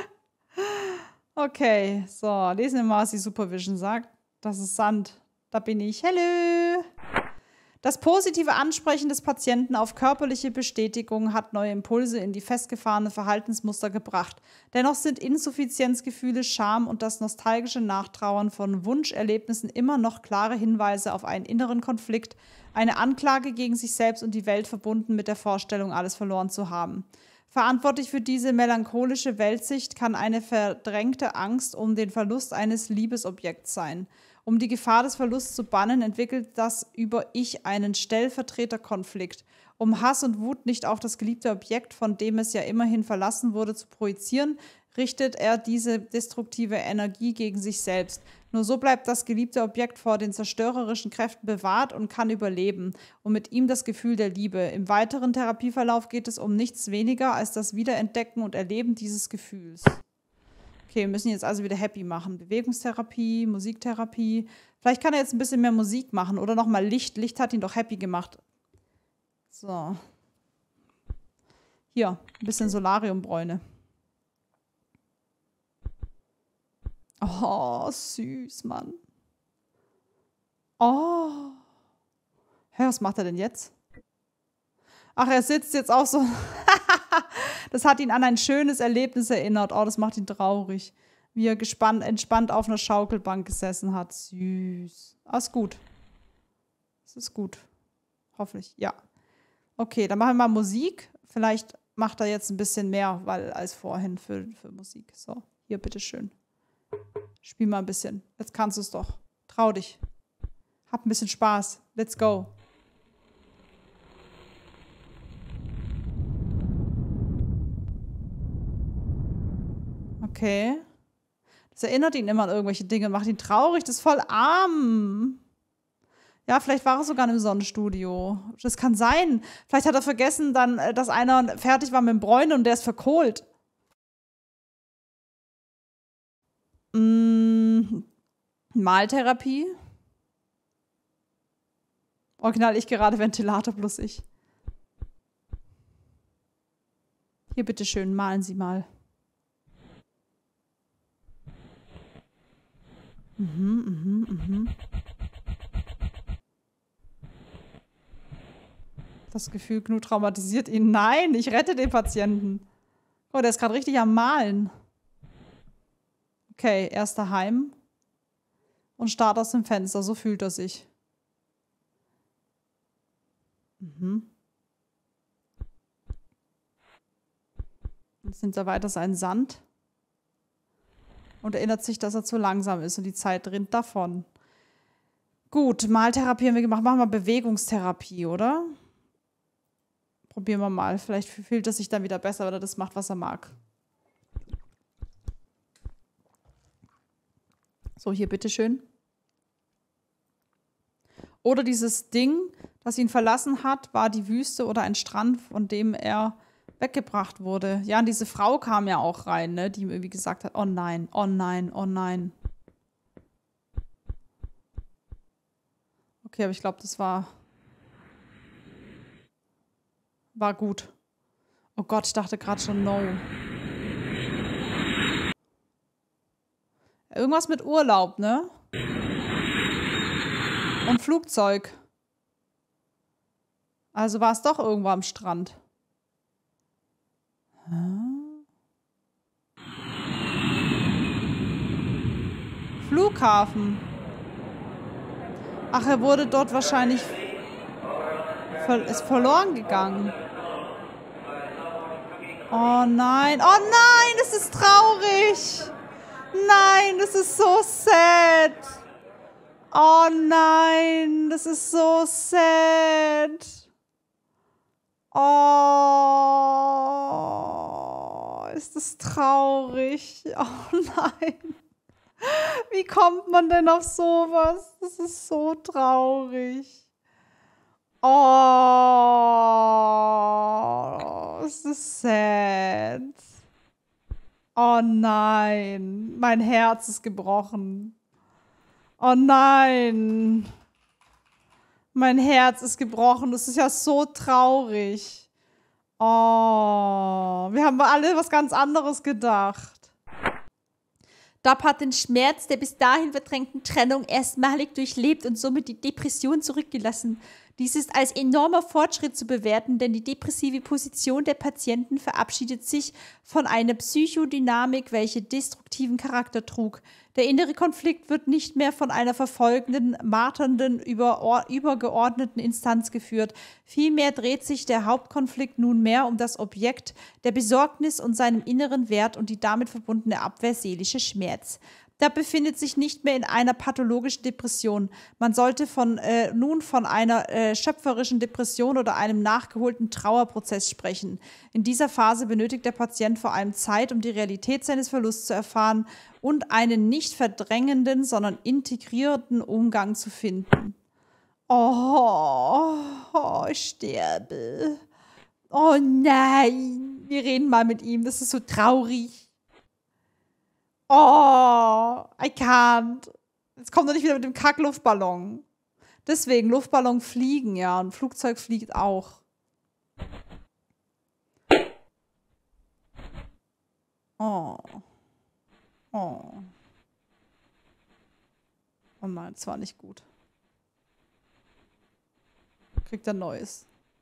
Okay, so, lesen wir mal, was die Supervision sagt. Das ist Sand. Da bin ich. Hello! Das positive Ansprechen des Patienten auf körperliche Bestätigung hat neue Impulse in die festgefahrene Verhaltensmuster gebracht. Dennoch sind Insuffizienzgefühle, Scham und das nostalgische Nachtrauern von Wunscherlebnissen immer noch klare Hinweise auf einen inneren Konflikt, eine Anklage gegen sich selbst und die Welt verbunden mit der Vorstellung, alles verloren zu haben. Verantwortlich für diese melancholische Weltsicht kann eine verdrängte Angst um den Verlust eines Liebesobjekts sein. Um die Gefahr des Verlusts zu bannen, entwickelt das Über-Ich einen Stellvertreterkonflikt. Um Hass und Wut nicht auf das geliebte Objekt, von dem es ja immerhin verlassen wurde, zu projizieren, richtet er diese destruktive Energie gegen sich selbst. Nur so bleibt das geliebte Objekt vor den zerstörerischen Kräften bewahrt und kann überleben. Und mit ihm das Gefühl der Liebe. Im weiteren Therapieverlauf geht es um nichts weniger als das Wiederentdecken und Erleben dieses Gefühls. Okay, wir müssen ihn jetzt also wieder happy machen. Bewegungstherapie, Musiktherapie. Vielleicht kann er jetzt ein bisschen mehr Musik machen oder nochmal Licht. Licht hat ihn doch happy gemacht. So. Hier, ein bisschen Solariumbräune. Oh, süß, Mann. Oh. Hä, was macht er denn jetzt? Ach, er sitzt jetzt auch so. Das hat ihn an ein schönes Erlebnis erinnert. Oh, das macht ihn traurig. Wie er entspannt auf einer Schaukelbank gesessen hat. Süß. Ah, ist gut. Das ist gut. Hoffentlich, ja. Okay, dann machen wir mal Musik. Vielleicht macht er jetzt ein bisschen mehr als vorhin für Musik. So, hier, bitteschön. Spiel mal ein bisschen. Jetzt kannst du es doch. Trau dich. Hab ein bisschen Spaß. Let's go. Okay. Das erinnert ihn immer an irgendwelche Dinge, macht ihn traurig, das ist voll arm. Ja, vielleicht war er sogar im Sonnenstudio. Das kann sein. Vielleicht hat er vergessen dann, dass einer fertig war mit dem Bräunen und der ist verkohlt. Maltherapie. Original ich gerade Ventilator plus ich. Hier, bitteschön, malen Sie mal. Das Gefühl, Knut traumatisiert ihn. Nein, ich rette den Patienten. Oh, der ist gerade richtig am Malen. Okay, er ist daheim und starrt aus dem Fenster. So fühlt er sich. Jetzt nimmt er weiter seinen Sand und erinnert sich, dass er zu langsam ist und die Zeit rinnt davon. Gut, Maltherapie haben wir gemacht. Machen wir Bewegungstherapie, oder? Probieren wir mal. Vielleicht fühlt er sich dann wieder besser, wenn er das macht, was er mag. So, hier, bitteschön. Oder dieses Ding, das ihn verlassen hat, war die Wüste oder ein Strand, von dem er weggebracht wurde. Ja, und diese Frau kam ja auch rein, ne, die ihm irgendwie gesagt hat, oh nein, oh nein, oh nein. Okay, aber ich glaube, das war gut. Oh Gott, ich dachte gerade schon, no. Irgendwas mit Urlaub, ne? Und Flugzeug. Also war es doch irgendwo am Strand. Flughafen. Ach, er wurde dort wahrscheinlich... ist verloren gegangen. Oh nein. Oh nein, das ist traurig. Nein, das ist so sad. Oh nein, das ist so sad. Oh, ist das traurig. Oh nein. Wie kommt man denn auf sowas? Das ist so traurig. Oh, es ist sad. Oh nein, mein Herz ist gebrochen. Oh nein. Mein Herz ist gebrochen. Das ist ja so traurig. Oh, wir haben alle was ganz anderes gedacht. Dab hat den Schmerz der bis dahin verdrängten Trennung erstmalig durchlebt und somit die Depression zurückgelassen. Dies ist als enormer Fortschritt zu bewerten, denn die depressive Position der Patienten verabschiedet sich von einer Psychodynamik, welche destruktiven Charakter trug. Der innere Konflikt wird nicht mehr von einer verfolgenden, marternden, übergeordneten Instanz geführt. Vielmehr dreht sich der Hauptkonflikt nunmehr um das Objekt der Besorgnis und seinem inneren Wert und die damit verbundene Abwehr seelischer Schmerz. Da befindet sich nicht mehr in einer pathologischen Depression. Man sollte nun von einer schöpferischen Depression oder einem nachgeholten Trauerprozess sprechen. In dieser Phase benötigt der Patient vor allem Zeit, um die Realität seines Verlusts zu erfahren und einen nicht verdrängenden, sondern integrierten Umgang zu finden. Oh, ich sterbe. Oh nein, wir reden mal mit ihm, das ist so traurig. Oh, I can't. Jetzt kommt er nicht wieder mit dem Kack-Luftballon. Deswegen, Luftballon fliegen, ja. Und Flugzeug fliegt auch. Oh. Oh. Oh nein, das war nicht gut. Kriegt er Neues.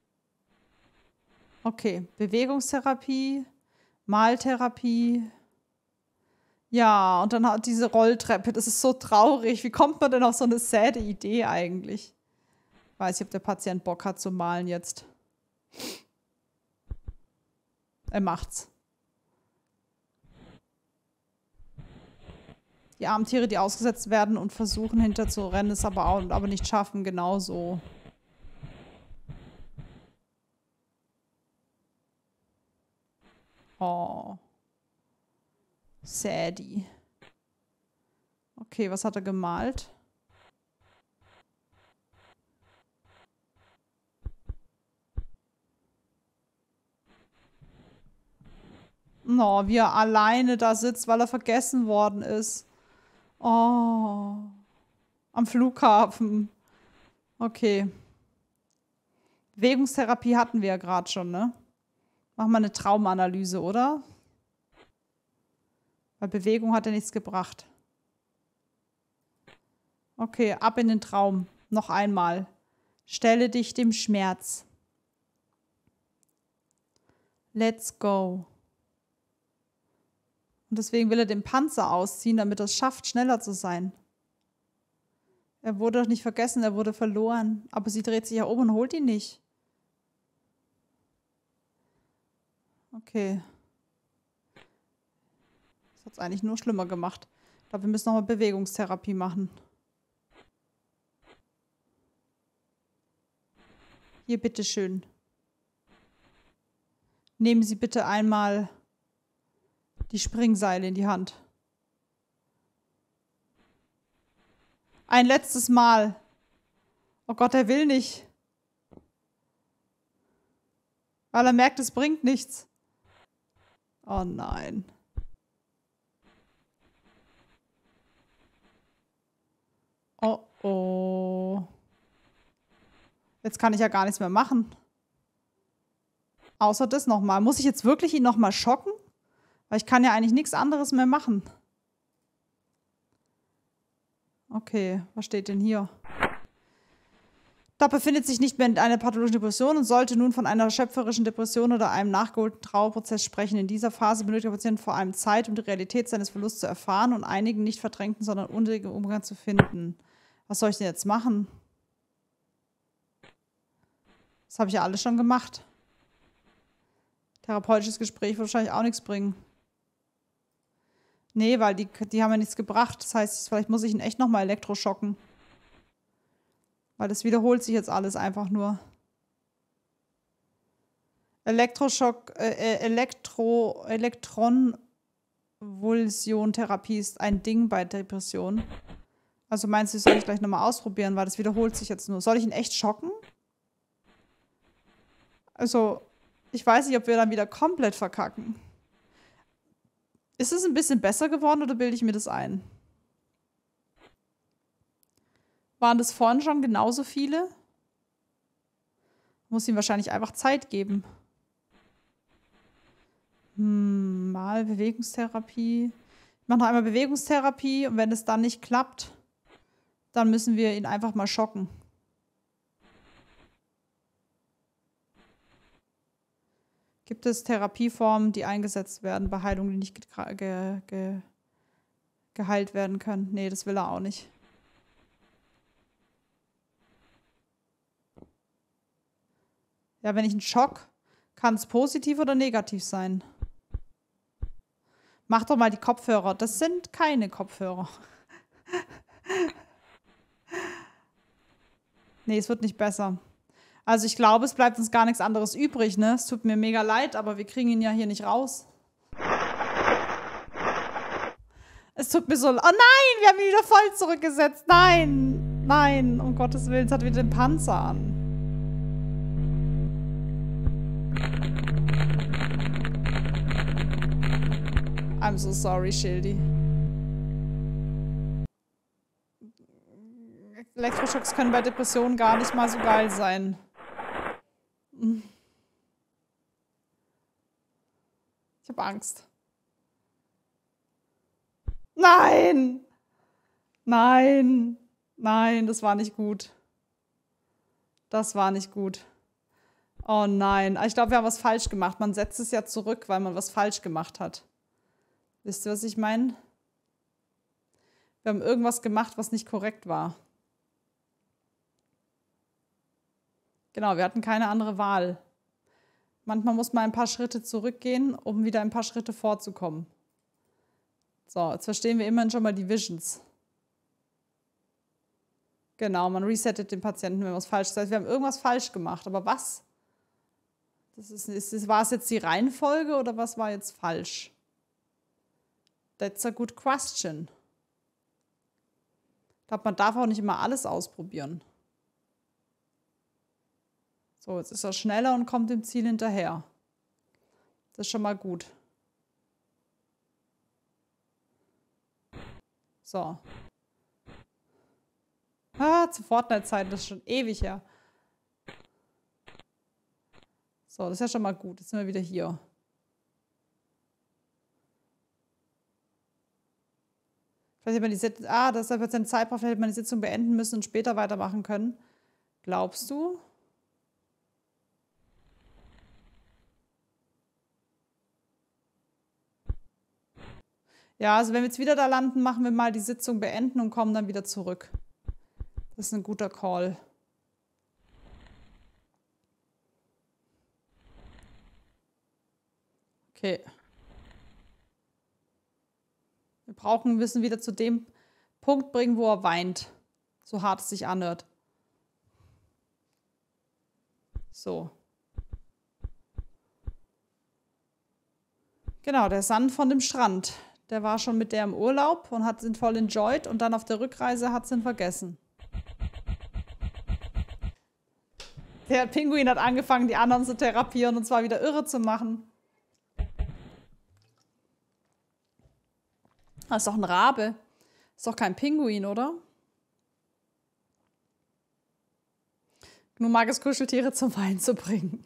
Okay, Bewegungstherapie, Maltherapie. Ja, und dann hat diese Rolltreppe, das ist so traurig. Wie kommt man denn auf so eine sad Idee eigentlich? Ich weiß nicht, ob der Patient Bock hat zu malen jetzt. Er macht's. Die armen Tiere, die ausgesetzt werden und versuchen hinterzurennen, es aber nicht schaffen, genauso. Oh. Sadie. Okay, was hat er gemalt? Oh, wie er alleine da sitzt, weil er vergessen worden ist. Oh. Am Flughafen. Okay. Bewegungstherapie hatten wir ja gerade schon, ne? Machen wir eine Traumanalyse, oder? Weil Bewegung hat ja nichts gebracht. Okay, ab in den Traum. Noch einmal. Stelle dich dem Schmerz. Let's go. Und deswegen will er den Panzer ausziehen, damit er es schafft, schneller zu sein. Er wurde doch nicht vergessen, er wurde verloren. Aber sie dreht sich ja um und holt ihn nicht. Okay. Das hat es eigentlich nur schlimmer gemacht. Ich glaube, wir müssen nochmal Bewegungstherapie machen. Hier, bitteschön. Nehmen Sie bitte einmal die Springseile in die Hand. Ein letztes Mal. Oh Gott, er will nicht. Weil er merkt, es bringt nichts. Oh nein. Oh oh. Jetzt kann ich ja gar nichts mehr machen. Außer das nochmal. Muss ich jetzt wirklich ihn nochmal schocken? Weil ich kann ja eigentlich nichts anderes mehr machen. Okay, was steht denn hier? Da befindet sich nicht mehr in einer pathologischen Depression und sollte nun von einer schöpferischen Depression oder einem nachgeholten Trauerprozess sprechen. In dieser Phase benötigt der Patient vor allem Zeit, um die Realität seines Verlusts zu erfahren und einigen nicht verdrängten, sondern unnötigen Umgang zu finden. Was soll ich denn jetzt machen? Das habe ich ja alles schon gemacht. Therapeutisches Gespräch wird wahrscheinlich auch nichts bringen. Nee, weil die haben ja nichts gebracht. Das heißt, vielleicht muss ich ihn echt nochmal elektroschocken. Weil das wiederholt sich jetzt alles einfach nur. Elektroschock, Elektronenvulsion-Therapie ist ein Ding bei Depressionen. Also meinst du, soll ich gleich nochmal ausprobieren, weil das wiederholt sich jetzt nur. Soll ich ihn echt schocken? Also, ich weiß nicht, ob wir dann wieder komplett verkacken. Ist es ein bisschen besser geworden oder bilde ich mir das ein? Waren das vorhin schon genauso viele? Muss ihm wahrscheinlich einfach Zeit geben. Mal Bewegungstherapie. Ich mache noch einmal Bewegungstherapie und wenn es dann nicht klappt, dann müssen wir ihn einfach mal schocken. Gibt es Therapieformen, die eingesetzt werden bei Heilungen, die nicht geheilt werden können? Nee, das will er auch nicht. Ja, wenn ich einen Schock, kann es positiv oder negativ sein. Mach doch mal die Kopfhörer. Das sind keine Kopfhörer. Nee, es wird nicht besser. Also ich glaube, es bleibt uns gar nichts anderes übrig, ne? Es tut mir mega leid, aber wir kriegen ihn ja hier nicht raus. Es tut mir so leid. Oh nein, wir haben ihn wieder voll zurückgesetzt. Nein, nein, um Gottes Willen, es hat wieder den Panzer an. I'm so sorry, Schildi. Elektroschocks können bei Depressionen gar nicht mal so geil sein. Ich habe Angst. Nein! Nein! Nein, das war nicht gut. Das war nicht gut. Oh nein. Ich glaube, wir haben was falsch gemacht. Man setzt es ja zurück, weil man was falsch gemacht hat. Wisst ihr, was ich meine? Wir haben irgendwas gemacht, was nicht korrekt war. Genau, wir hatten keine andere Wahl. Manchmal muss man ein paar Schritte zurückgehen, um wieder ein paar Schritte vorzukommen. So, jetzt verstehen wir immerhin schon mal die Visions. Genau, man resettet den Patienten, wenn was falsch ist. Das heißt, wir haben irgendwas falsch gemacht. Aber was? War es jetzt die Reihenfolge oder was war jetzt falsch? That's a good question. Ich glaube, man darf auch nicht immer alles ausprobieren. So, jetzt ist er schneller und kommt dem Ziel hinterher. Das ist schon mal gut. So. Zu Fortnite-Zeiten, das ist schon ewig her. So, das ist ja schon mal gut. Jetzt sind wir wieder hier. Vielleicht hätte man dass der Patient Zeit braucht, hätte man die Sitzung beenden müssen und später weitermachen können. Glaubst du? Ja, also wenn wir jetzt wieder da landen, machen wir mal die Sitzung beenden und kommen dann wieder zurück. Das ist ein guter Call. Okay. Wir müssen wieder zu dem Punkt bringen, wo er weint. So hart es sich anhört. So. Genau, der Sand von dem Strand. Der war schon mit der im Urlaub und hat ihn voll enjoyed und dann auf der Rückreise hat sie ihn vergessen. Der Pinguin hat angefangen, die anderen zu therapieren und zwar wieder irre zu machen. Das ist doch ein Rabe. Das ist doch kein Pinguin, oder? Nur mag es Kuscheltiere zum Weinen zu bringen.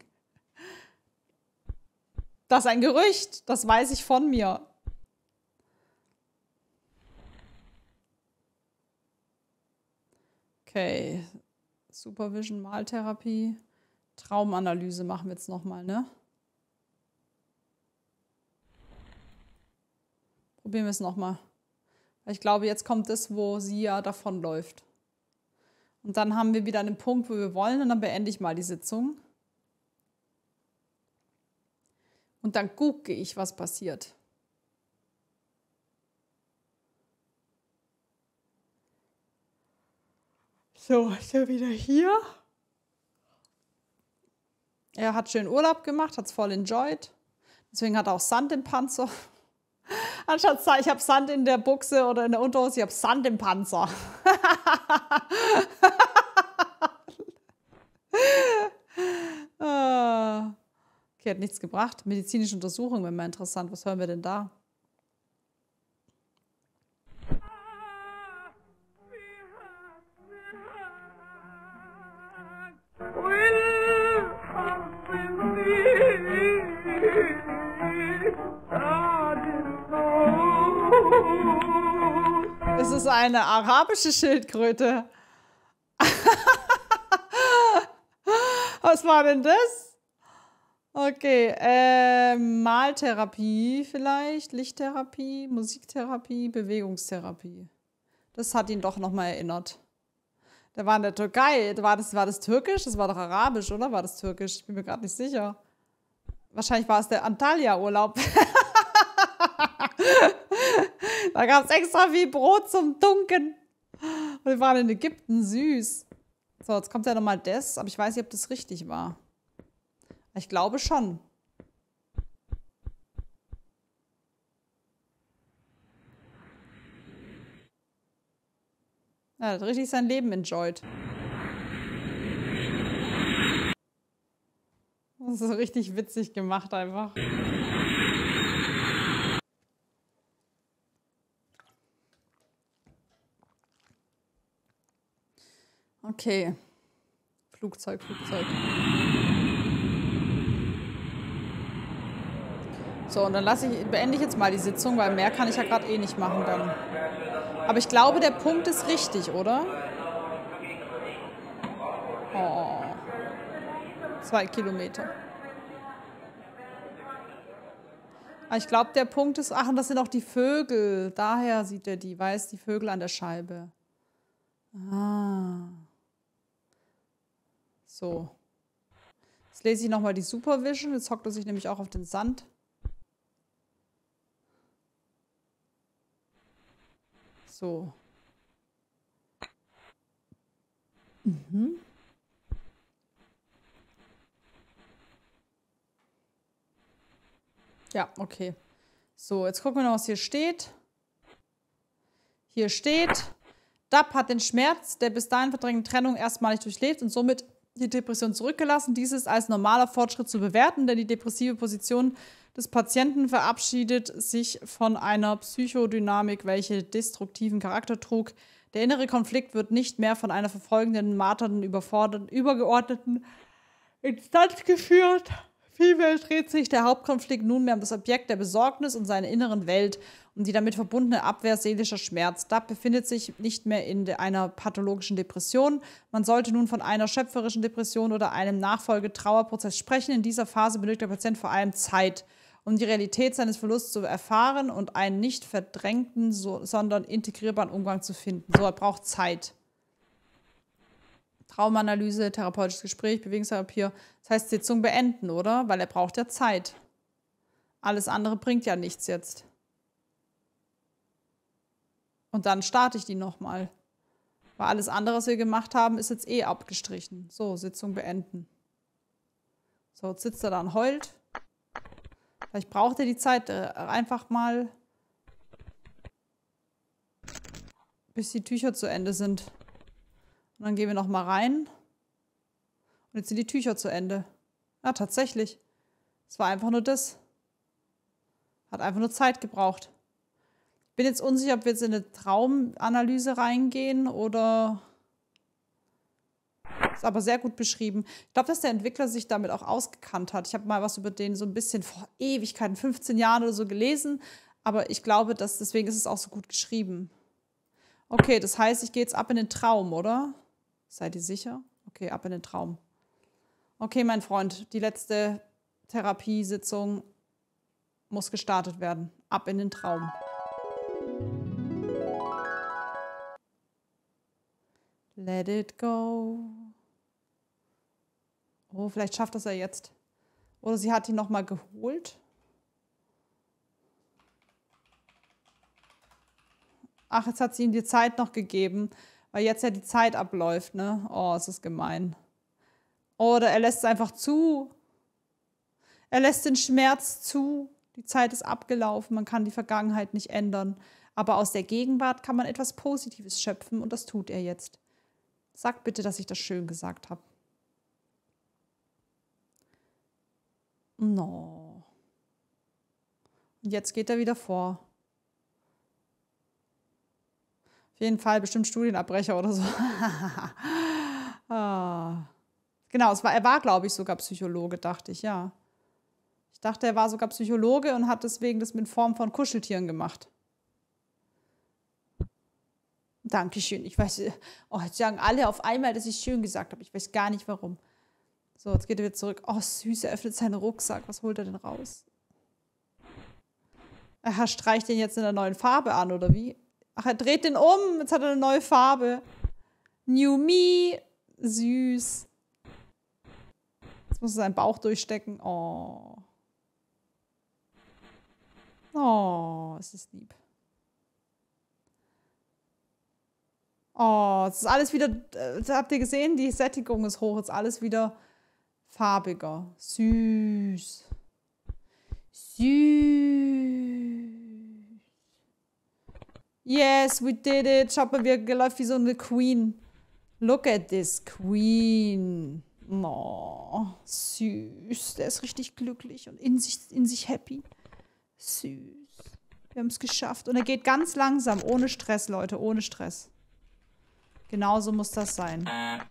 Das ist ein Gerücht, das weiß ich von mir. Okay. Supervision, Maltherapie. Traumanalyse machen wir jetzt nochmal, ne? Probieren wir es nochmal. Ich glaube, jetzt kommt das, wo sie ja davonläuft. Und dann haben wir wieder einen Punkt, wo wir wollen, und dann beende ich mal die Sitzung. Und dann gucke ich, was passiert. So, ist er wieder hier? Er hat schön Urlaub gemacht, hat es voll enjoyed. Deswegen hat er auch Sand im Panzer. Anstatt ich habe Sand in der Buchse oder in der Unterhose, ich habe Sand im Panzer. Okay, hat nichts gebracht. Medizinische Untersuchung wäre mal interessant. Was hören wir denn da? Es ist eine arabische Schildkröte. Was war denn das? Okay, Maltherapie vielleicht, Lichttherapie, Musiktherapie, Bewegungstherapie. Das hat ihn doch nochmal erinnert. Der war in der Türkei. War das türkisch? Das war doch arabisch, oder? War das türkisch? Ich bin mir gerade nicht sicher. Wahrscheinlich war es der Antalya-Urlaub. Da gab es extra viel Brot zum Tunken. Und wir waren in Ägypten, süß. So, jetzt kommt ja nochmal das, aber ich weiß nicht, ob das richtig war. Ich glaube schon. Er hat richtig sein Leben enjoyed. Das ist richtig witzig gemacht einfach. Okay. Flugzeug. So, und dann beende ich jetzt mal die Sitzung, weil mehr kann ich ja gerade eh nicht machen dann. Aber ich glaube, der Punkt ist richtig, oder? Oh. 2 Kilometer. Aber ich glaube, der Punkt ist... Ach, und das sind auch die Vögel. Daher sieht er die. Weiß, die Vögel an der Scheibe. Ah. So. Jetzt lese ich nochmal die Supervision. Jetzt hockt er sich nämlich auch auf den Sand. So. Mhm. Ja, okay. So, jetzt gucken wir noch, was hier steht. Hier steht, Dab hat den Schmerz der bis dahin verdrängten Trennung erstmalig durchlebt und somit die Depression zurückgelassen. Dies ist als normaler Fortschritt zu bewerten, denn die depressive Position des Patienten verabschiedet sich von einer Psychodynamik, welche destruktiven Charakter trug. Der innere Konflikt wird nicht mehr von einer verfolgenden, marternden, übergeordneten Instanz geführt. Vielmehr dreht sich der Hauptkonflikt nunmehr um das Objekt der Besorgnis und seine inneren Welt und die damit verbundene Abwehr seelischer Schmerz. Dab befindet sich nicht mehr in einer pathologischen Depression. Man sollte nun von einer schöpferischen Depression oder einem Nachfolgetrauerprozess sprechen. In dieser Phase benötigt der Patient vor allem Zeit, um die Realität seines Verlusts zu erfahren und einen nicht verdrängten, sondern integrierbaren Umgang zu finden. So, er braucht Zeit. Traumanalyse, therapeutisches Gespräch, Bewegungstherapie. Das heißt, Sitzung beenden, oder? Weil er braucht ja Zeit. Alles andere bringt ja nichts jetzt. Und dann starte ich die nochmal. Weil alles andere, was wir gemacht haben, ist jetzt eh abgestrichen. So, Sitzung beenden. So, jetzt sitzt er da und heult. Vielleicht braucht er die Zeit einfach mal, bis die Tücher zu Ende sind. Und dann gehen wir noch mal rein. Und jetzt sind die Tücher zu Ende. Ja, tatsächlich. Es war einfach nur das. Hat einfach nur Zeit gebraucht. Bin jetzt unsicher, ob wir jetzt in eine Traumanalyse reingehen oder... Ist aber sehr gut beschrieben. Ich glaube, dass der Entwickler sich damit auch ausgekannt hat. Ich habe mal was über den so ein bisschen vor Ewigkeiten, 15 Jahren oder so gelesen. Aber ich glaube, dass deswegen ist es auch so gut geschrieben. Okay, das heißt, ich gehe jetzt ab in den Traum, oder? Seid ihr sicher? Okay, ab in den Traum. Okay, mein Freund, die letzte Therapiesitzung muss gestartet werden. Ab in den Traum. Let it go. Oh, vielleicht schafft das er jetzt. Oder sie hat ihn nochmal geholt. Ach, jetzt hat sie ihm die Zeit noch gegeben, weil jetzt ja die Zeit abläuft, ne? Oh, es ist gemein. Oder er lässt es einfach zu. Er lässt den Schmerz zu. Die Zeit ist abgelaufen, man kann die Vergangenheit nicht ändern. Aber aus der Gegenwart kann man etwas Positives schöpfen und das tut er jetzt. Sag bitte, dass ich das schön gesagt habe. No. Und jetzt geht er wieder vor. Auf jeden Fall bestimmt Studienabbrecher oder so. Ah. Genau, er war, glaube ich, sogar Psychologe, dachte ich, ja. Ich dachte, er war sogar Psychologe und hat deswegen das mit Form von Kuscheltieren gemacht. Dankeschön. Ich weiß, oh, jetzt sagen alle auf einmal, dass ich schön gesagt habe. Ich weiß gar nicht, warum. So, jetzt geht er wieder zurück. Oh, süß, er öffnet seinen Rucksack. Was holt er denn raus? Er streicht den jetzt in einer neuen Farbe an, oder wie? Ach, er dreht den um. Jetzt hat er eine neue Farbe. New Me. Süß. Jetzt muss er seinen Bauch durchstecken. Oh. Oh, es ist lieb. Oh, es ist alles wieder, habt ihr gesehen? Die Sättigung ist hoch. Jetzt alles wieder farbiger. Süß. Süß. Yes, we did it. Schaut mal, wie er läuft wie so eine Queen. Look at this Queen. Oh, süß. Der ist richtig glücklich und in sich happy. Süß. Wir haben es geschafft. Und er geht ganz langsam, ohne Stress, Leute, ohne Stress. Genauso muss das sein.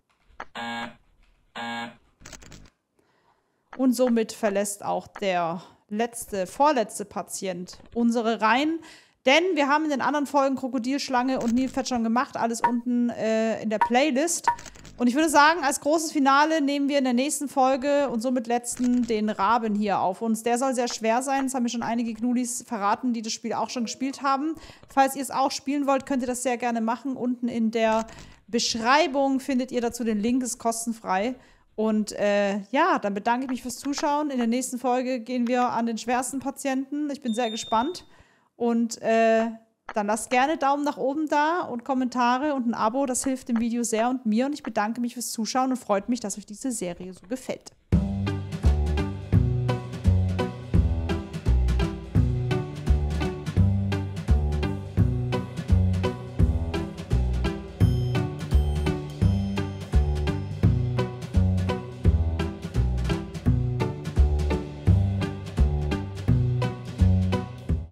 Und somit verlässt auch der vorletzte Patient unsere Reihen. Denn wir haben in den anderen Folgen Krokodilschlange und Nilpferd schon gemacht. Alles unten in der Playlist. Und ich würde sagen, als großes Finale nehmen wir in der nächsten Folge und somit letzten den Raben hier auf uns. Der soll sehr schwer sein. Das haben mir schon einige Knulis verraten, die das Spiel auch schon gespielt haben. Falls ihr es auch spielen wollt, könnt ihr das sehr gerne machen. Unten in der Beschreibung findet ihr dazu den Link, ist kostenfrei. Und ja, dann bedanke ich mich fürs Zuschauen. In der nächsten Folge gehen wir an den schwersten Patienten. Ich bin sehr gespannt. Und dann lasst gerne Daumen nach oben da und Kommentare und ein Abo. Das hilft dem Video sehr und mir. Und ich bedanke mich fürs Zuschauen und freut mich, dass euch diese Serie so gefällt.